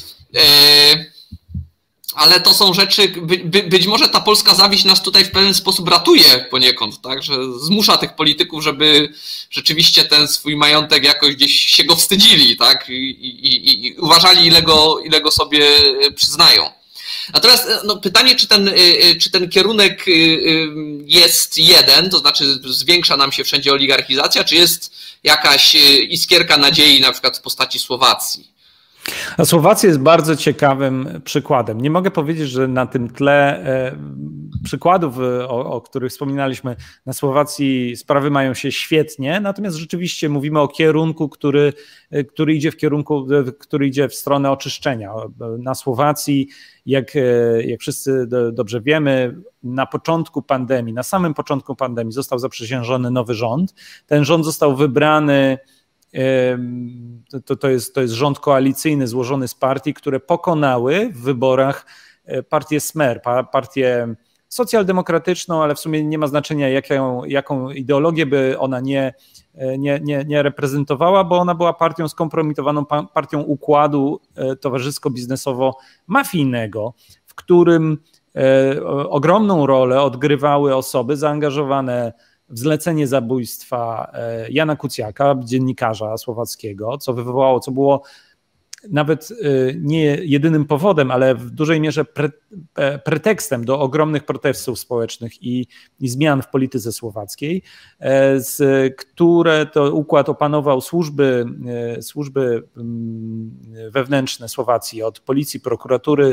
Ale to są rzeczy, by, by, być może ta polska zawiść nas tutaj w pewien sposób ratuje poniekąd, tak, że zmusza tych polityków, żeby rzeczywiście ten swój majątek jakoś gdzieś się go wstydzili, tak, i, i, i uważali, ile go, ile go sobie przyznają. Natomiast no, pytanie, czy ten, czy ten kierunek jest jeden, to znaczy zwiększa nam się wszędzie oligarchizacja, czy jest jakaś iskierka nadziei na przykład w postaci Słowacji? A Słowacja jest bardzo ciekawym przykładem. Nie mogę powiedzieć, że na tym tle przykładów, o, o których wspominaliśmy, na Słowacji sprawy mają się świetnie, natomiast rzeczywiście mówimy o kierunku, który, który idzie w kierunku, który idzie w stronę oczyszczenia. Na Słowacji, jak, jak wszyscy dobrze wiemy, na początku pandemii, na samym początku pandemii został zaprzysiężony nowy rząd. Ten rząd został wybrany. To, to, jest, to jest rząd koalicyjny złożony z partii, które pokonały w wyborach partię Smer, partię socjaldemokratyczną, ale w sumie nie ma znaczenia, jaką, jaką ideologię by ona nie, nie, nie, nie reprezentowała, bo ona była partią skompromitowaną, partią układu towarzysko-biznesowo-mafijnego, w którym ogromną rolę odgrywały osoby zaangażowane w zlecenie zabójstwa Jana Kuciaka, dziennikarza słowackiego, co wywołało, co było nawet nie jedynym powodem, ale w dużej mierze pre, pretekstem do ogromnych protestów społecznych i, i zmian w polityce słowackiej, z które to układ opanował służby, służby wewnętrzne Słowacji, od policji, prokuratury,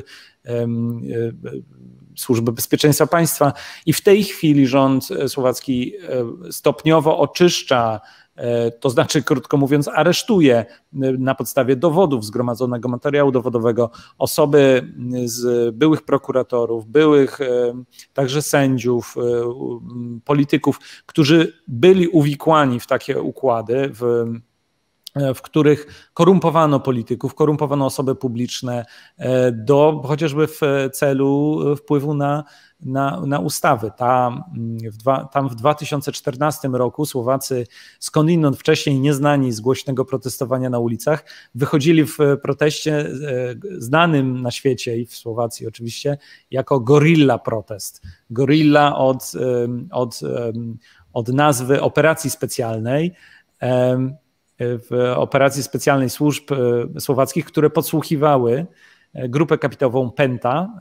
Służby Bezpieczeństwa Państwa, i w tej chwili rząd słowacki stopniowo oczyszcza, to znaczy, krótko mówiąc, aresztuje na podstawie dowodów, zgromadzonego materiału dowodowego, osoby z byłych prokuratorów, byłych także sędziów, polityków, którzy byli uwikłani w takie układy, w w których korumpowano polityków, korumpowano osoby publiczne do, chociażby w celu wpływu na, na, na ustawy. Tam w, dwa, tam w dwa tysiące czternastym roku Słowacy, skądinąd wcześniej nieznani z głośnego protestowania na ulicach, wychodzili w proteście znanym na świecie i w Słowacji oczywiście jako gorilla protest. Gorilla od, od, od nazwy operacji specjalnej, w operacji specjalnej służb słowackich, które podsłuchiwały grupę kapitałową Penta,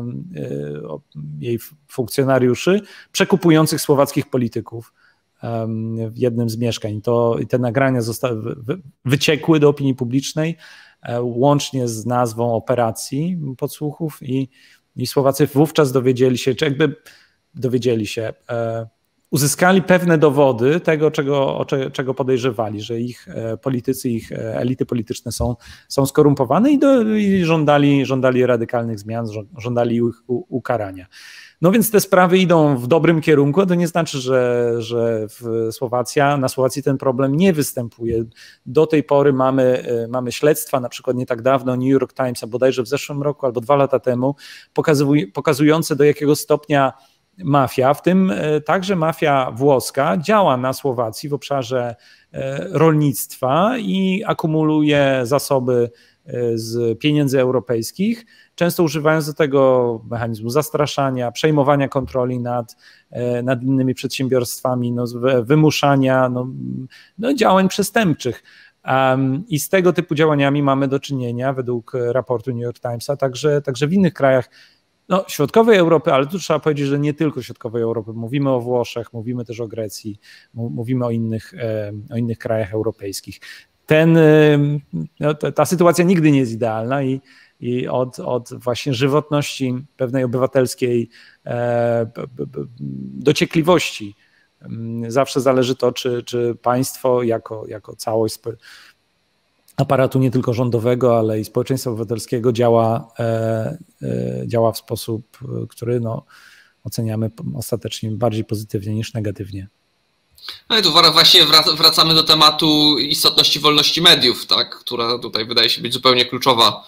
jej funkcjonariuszy, przekupujących słowackich polityków w jednym z mieszkań. To, i te nagrania zostały, wyciekły do opinii publicznej, łącznie z nazwą operacji podsłuchów, i, i Słowacy wówczas dowiedzieli się, czy jakby dowiedzieli się, uzyskali pewne dowody tego, czego, czego podejrzewali, że ich politycy, ich elity polityczne są, są skorumpowane, i, do, i żądali, żądali radykalnych zmian, żądali ich ukarania. No więc te sprawy idą w dobrym kierunku, to nie znaczy, że, że w Słowacja, na Słowacji ten problem nie występuje. Do tej pory mamy, mamy śledztwa, na przykład nie tak dawno New York Times, a bodajże w zeszłym roku albo dwa lata temu, pokazujące, do jakiego stopnia mafia, w tym także mafia włoska, działa na Słowacji w obszarze rolnictwa i akumuluje zasoby z pieniędzy europejskich, często używając do tego mechanizmu zastraszania, przejmowania kontroli nad, nad innymi przedsiębiorstwami, no, wymuszania no, no, działań przestępczych. Um, I z tego typu działaniami mamy do czynienia, według raportu New York Timesa, także, także w innych krajach no, środkowej Europy, ale tu trzeba powiedzieć, że nie tylko środkowej Europy. Mówimy o Włoszech, mówimy też o Grecji, mówimy o innych, o innych krajach europejskich. Ten, no, ta sytuacja nigdy nie jest idealna i, i od, od właśnie żywotności pewnej obywatelskiej e, dociekliwości zawsze zależy to, czy, czy państwo jako, jako całość aparatu nie tylko rządowego, ale i społeczeństwa obywatelskiego działa, e, e, działa w sposób, który no, oceniamy ostatecznie bardziej pozytywnie niż negatywnie. No i tu właśnie wracamy do tematu istotności wolności mediów, tak, która tutaj wydaje się być zupełnie kluczowa.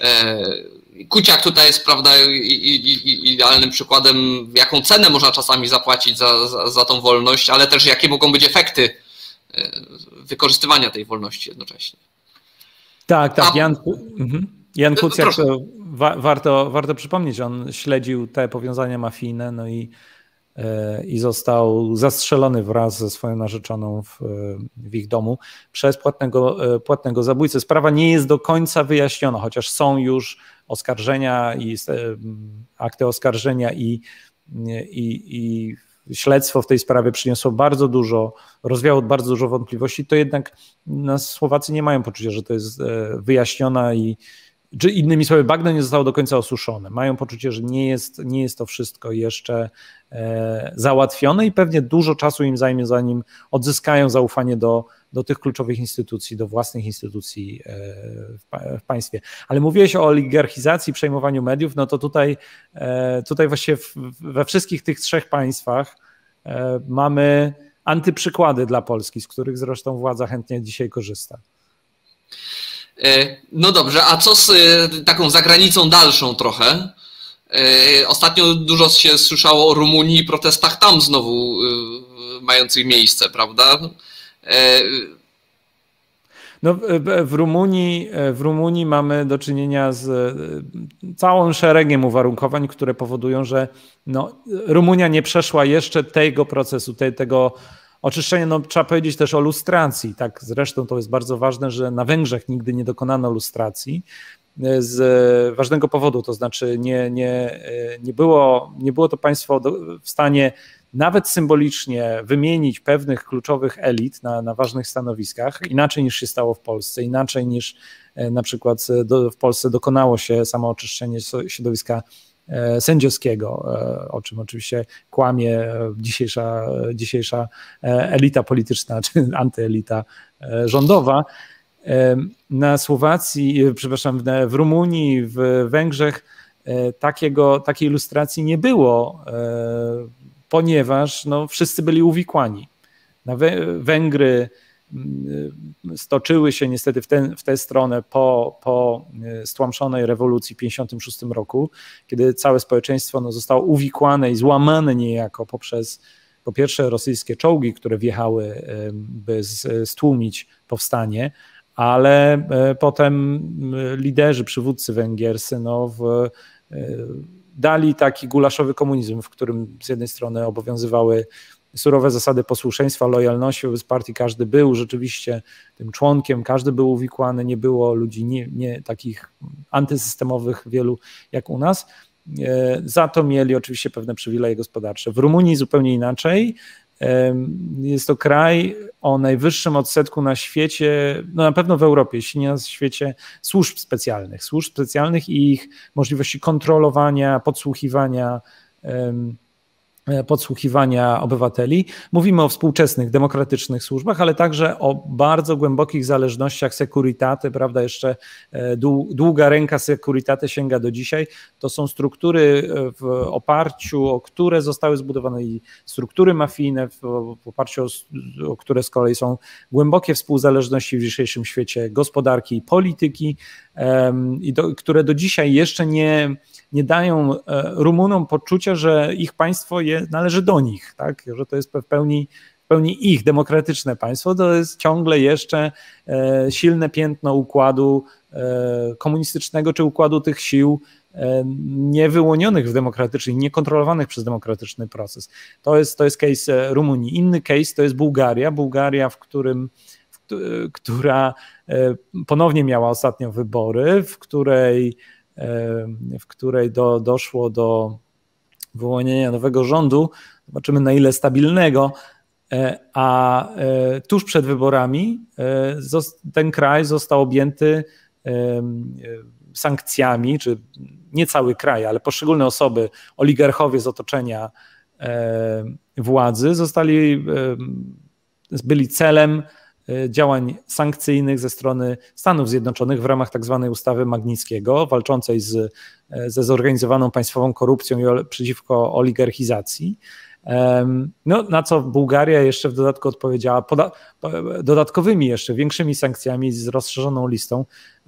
Kuciak tutaj jest, prawda, idealnym przykładem, jaką cenę można czasami zapłacić za, za, za tą wolność, ale też jakie mogą być efekty wykorzystywania tej wolności jednocześnie. Tak, tak. A... Jan, Jan Kuciak, to wa warto, warto przypomnieć, on śledził te powiązania mafijne, no i i został zastrzelony wraz ze swoją narzeczoną w, w ich domu przez płatnego, płatnego zabójcę. Sprawa nie jest do końca wyjaśniona, chociaż są już oskarżenia i akty oskarżenia i, i, i śledztwo w tej sprawie przyniosło bardzo dużo, rozwiało bardzo dużo wątpliwości, to jednak na Słowacy nie mają poczucia, że to jest wyjaśniona i czy innymi słowy, bagno nie zostało do końca osuszone. Mają poczucie, że nie jest, nie jest to wszystko jeszcze e, załatwione i pewnie dużo czasu im zajmie, zanim odzyskają zaufanie do, do tych kluczowych instytucji, do własnych instytucji e, w, w państwie. Ale mówiłeś o oligarchizacji, przejmowaniu mediów, no to tutaj, e, tutaj właściwie w, we wszystkich tych trzech państwach e, mamy antyprzykłady dla Polski, z których zresztą władza chętnie dzisiaj korzysta. No dobrze, a co z taką zagranicą dalszą trochę? Ostatnio dużo się słyszało o Rumunii i protestach tam znowu mających miejsce, prawda? No, w Rumunii, w Rumunii mamy do czynienia z całym szeregiem uwarunkowań, które powodują, że no, Rumunia nie przeszła jeszcze tego procesu, te, tego oczyszczenia. No, trzeba powiedzieć też o lustracji. Tak, zresztą to jest bardzo ważne, że na Węgrzech nigdy nie dokonano lustracji z ważnego powodu, to znaczy nie, nie, nie, było, nie było to państwo w stanie nawet symbolicznie wymienić pewnych kluczowych elit na, na ważnych stanowiskach, inaczej niż się stało w Polsce, inaczej niż na przykład do, w Polsce dokonało się samo oczyszczenie środowiska sędziowskiego, o czym oczywiście kłamie dzisiejsza, dzisiejsza elita polityczna, czy antyelita rządowa. Na Słowacji, przepraszam, w Rumunii, w Węgrzech takiego, takiej ilustracji nie było, ponieważ no, wszyscy byli uwikłani. Na Węgry stoczyły się niestety w, ten, w tę stronę po, po stłamszonej rewolucji w tysiąc dziewięćset pięćdziesiątym szóstym roku, kiedy całe społeczeństwo no, zostało uwikłane i złamane niejako poprzez po pierwsze rosyjskie czołgi, które wjechały, by stłumić powstanie, ale potem liderzy, przywódcy węgierscy no, w, dali taki gulaszowy komunizm, w którym z jednej strony obowiązywały surowe zasady posłuszeństwa, lojalności wobec partii. Każdy był rzeczywiście tym członkiem, każdy był uwikłany, nie było ludzi nie, nie takich antysystemowych wielu jak u nas. Za to mieli oczywiście pewne przywileje gospodarcze. W Rumunii zupełnie inaczej. Jest to kraj o najwyższym odsetku na świecie, no na pewno w Europie, jeśli nie na świecie, służb specjalnych. Służb specjalnych i ich możliwości kontrolowania, podsłuchiwania, podsłuchiwania obywateli. Mówimy o współczesnych, demokratycznych służbach, ale także o bardzo głębokich zależnościach Securitate, prawda, jeszcze długa ręka Securitate sięga do dzisiaj. To są struktury, w oparciu o które zostały zbudowane i struktury mafijne, w oparciu o, o które z kolei są głębokie współzależności w dzisiejszym świecie gospodarki i polityki, i do, które do dzisiaj jeszcze nie nie dają Rumunom poczucia, że ich państwo je, należy do nich, tak? Że to jest w pełni, w pełni ich demokratyczne państwo, to jest ciągle jeszcze silne piętno układu komunistycznego czy układu tych sił niewyłonionych w demokratyczny, niekontrolowanych przez demokratyczny proces. To jest, to jest case Rumunii. Inny case to jest Bułgaria. Bułgaria, w którym, w, która ponownie miała ostatnio wybory, w której w której do, doszło do wyłonienia nowego rządu, zobaczymy na ile stabilnego, a tuż przed wyborami ten kraj został objęty sankcjami, czy nie cały kraj, ale poszczególne osoby, oligarchowie z otoczenia władzy zostali, byli celem działań sankcyjnych ze strony Stanów Zjednoczonych w ramach tak zwanej ustawy Magnickiego, walczącej z, ze zorganizowaną państwową korupcją i przeciwko oligarchizacji. No, na co Bułgaria jeszcze w dodatku odpowiedziała poda dodatkowymi jeszcze większymi sankcjami z rozszerzoną listą.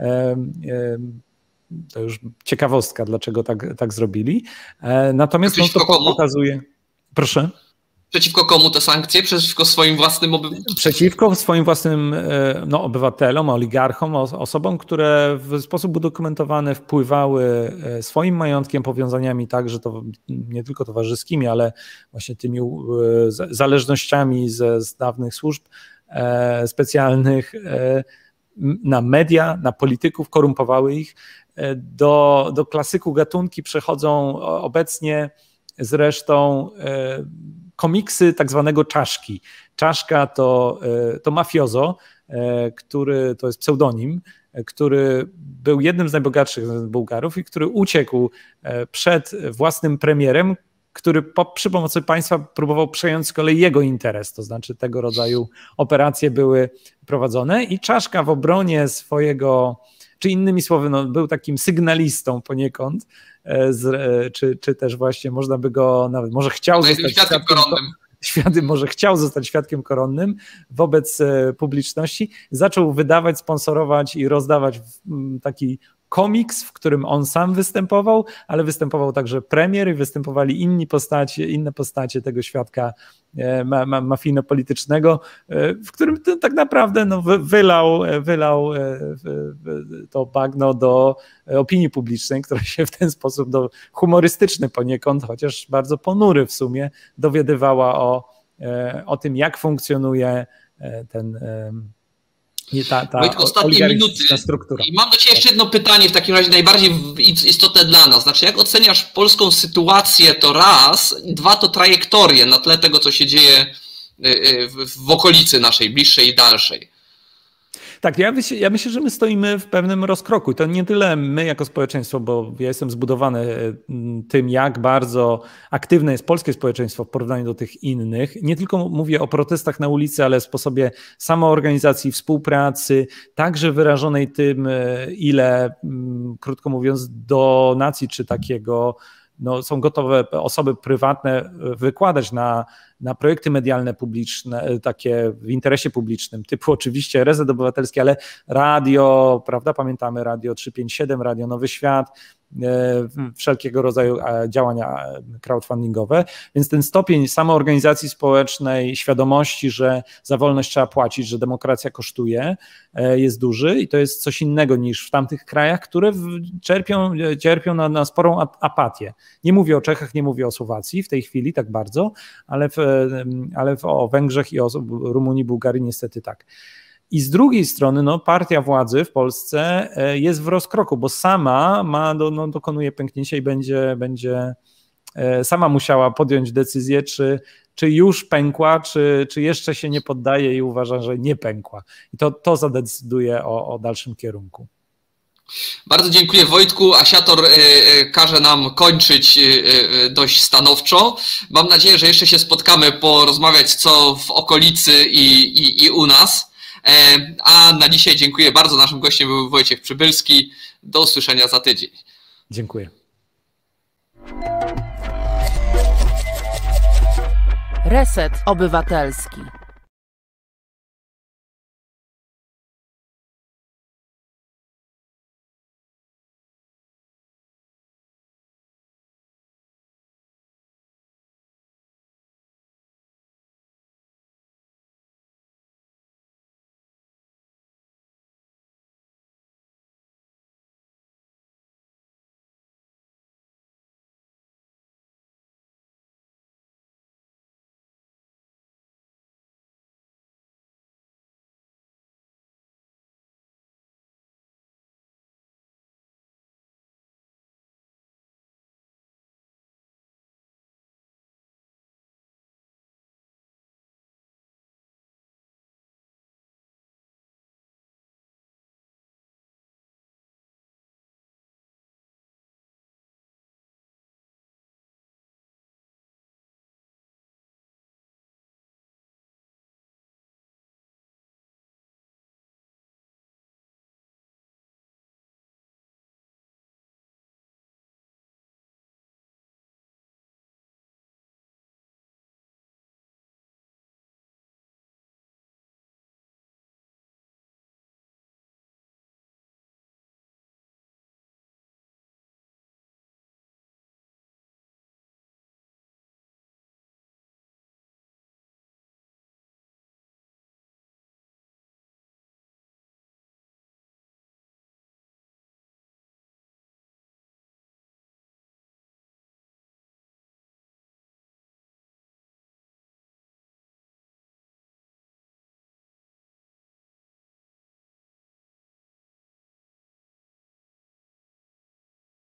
To już ciekawostka, dlaczego tak, tak zrobili. Natomiast no, to pokazuje... Proszę? Przeciwko komu te sankcje? Przeciwko swoim własnym obywatelom? Przeciwko swoim własnym no, obywatelom, oligarchom, osobom, które w sposób udokumentowany wpływały swoim majątkiem, powiązaniami także to nie tylko towarzyskimi, ale właśnie tymi zależnościami z, z dawnych służb specjalnych na media, na polityków, korumpowały ich. Do, do klasyku gatunki przechodzą obecnie zresztą komiksy tak zwanego Czaszki. Czaszka to, to mafiozo, który to jest pseudonim, który był jednym z najbogatszych Bułgarów i który uciekł przed własnym premierem, który po, przy pomocy państwa próbował przejąć z kolei jego interes, to znaczy tego rodzaju operacje były prowadzone i Czaszka w obronie swojego, czy innymi słowy, no, był takim sygnalistą poniekąd, z, czy, czy też właśnie można by go nawet, może chciał zostać świadkiem koronnym. Świadkiem, może chciał zostać świadkiem koronnym wobec publiczności, zaczął wydawać, sponsorować i rozdawać taki komiks, w którym on sam występował, ale występował także premier i występowali inni postacie, inne postacie tego świadka ma, ma, mafijno-politycznego, w którym to tak naprawdę no, wylał, wylał to bagno do opinii publicznej, która się w ten sposób do, humorystyczny poniekąd, chociaż bardzo ponury w sumie, dowiadywała o, o tym, jak funkcjonuje ten I ta, ta Wojtku, ostatnie minuty. Struktura. I mam do Ciebie jeszcze jedno pytanie, w takim razie najbardziej istotne dla nas. Znaczy, jak oceniasz polską sytuację, to raz, dwa to trajektorię na tle tego, co się dzieje w, w okolicy naszej, bliższej i dalszej? Tak, ja myślę, ja myślę, że my stoimy w pewnym rozkroku. To nie tyle my jako społeczeństwo, bo ja jestem zbudowany tym, jak bardzo aktywne jest polskie społeczeństwo w porównaniu do tych innych. Nie tylko mówię o protestach na ulicy, ale o sposobie samoorganizacji, współpracy, także wyrażonej tym, ile, krótko mówiąc, donacji czy takiego no, są gotowe osoby prywatne wykładać na, na projekty medialne publiczne, takie w interesie publicznym, typu oczywiście Reset Obywatelski, ale radio, prawda, pamiętamy Radio trzysta pięćdziesiąt siedem, Radio Nowy Świat, wszelkiego rodzaju działania crowdfundingowe, więc ten stopień samoorganizacji społecznej, świadomości, że za wolność trzeba płacić, że demokracja kosztuje, jest duży i to jest coś innego niż w tamtych krajach, które cierpią, cierpią na, na sporą apatię. Nie mówię o Czechach, nie mówię o Słowacji w tej chwili tak bardzo, ale, w, ale w, o Węgrzech i o Rumunii, Bułgarii niestety tak. I z drugiej strony no, partia władzy w Polsce jest w rozkroku, bo sama ma, no, dokonuje pęknięcia i będzie, będzie sama musiała podjąć decyzję, czy, czy już pękła, czy, czy jeszcze się nie poddaje i uważa, że nie pękła. I to, to zadecyduje o, o dalszym kierunku. Bardzo dziękuję, Wojtku. Asiator każe nam kończyć dość stanowczo. Mam nadzieję, że jeszcze się spotkamy, porozmawiać co w okolicy i, i, i u nas. A na dzisiaj dziękuję bardzo. Naszym gościem był Wojciech Przybylski. Do usłyszenia za tydzień. Dziękuję. Reset Obywatelski.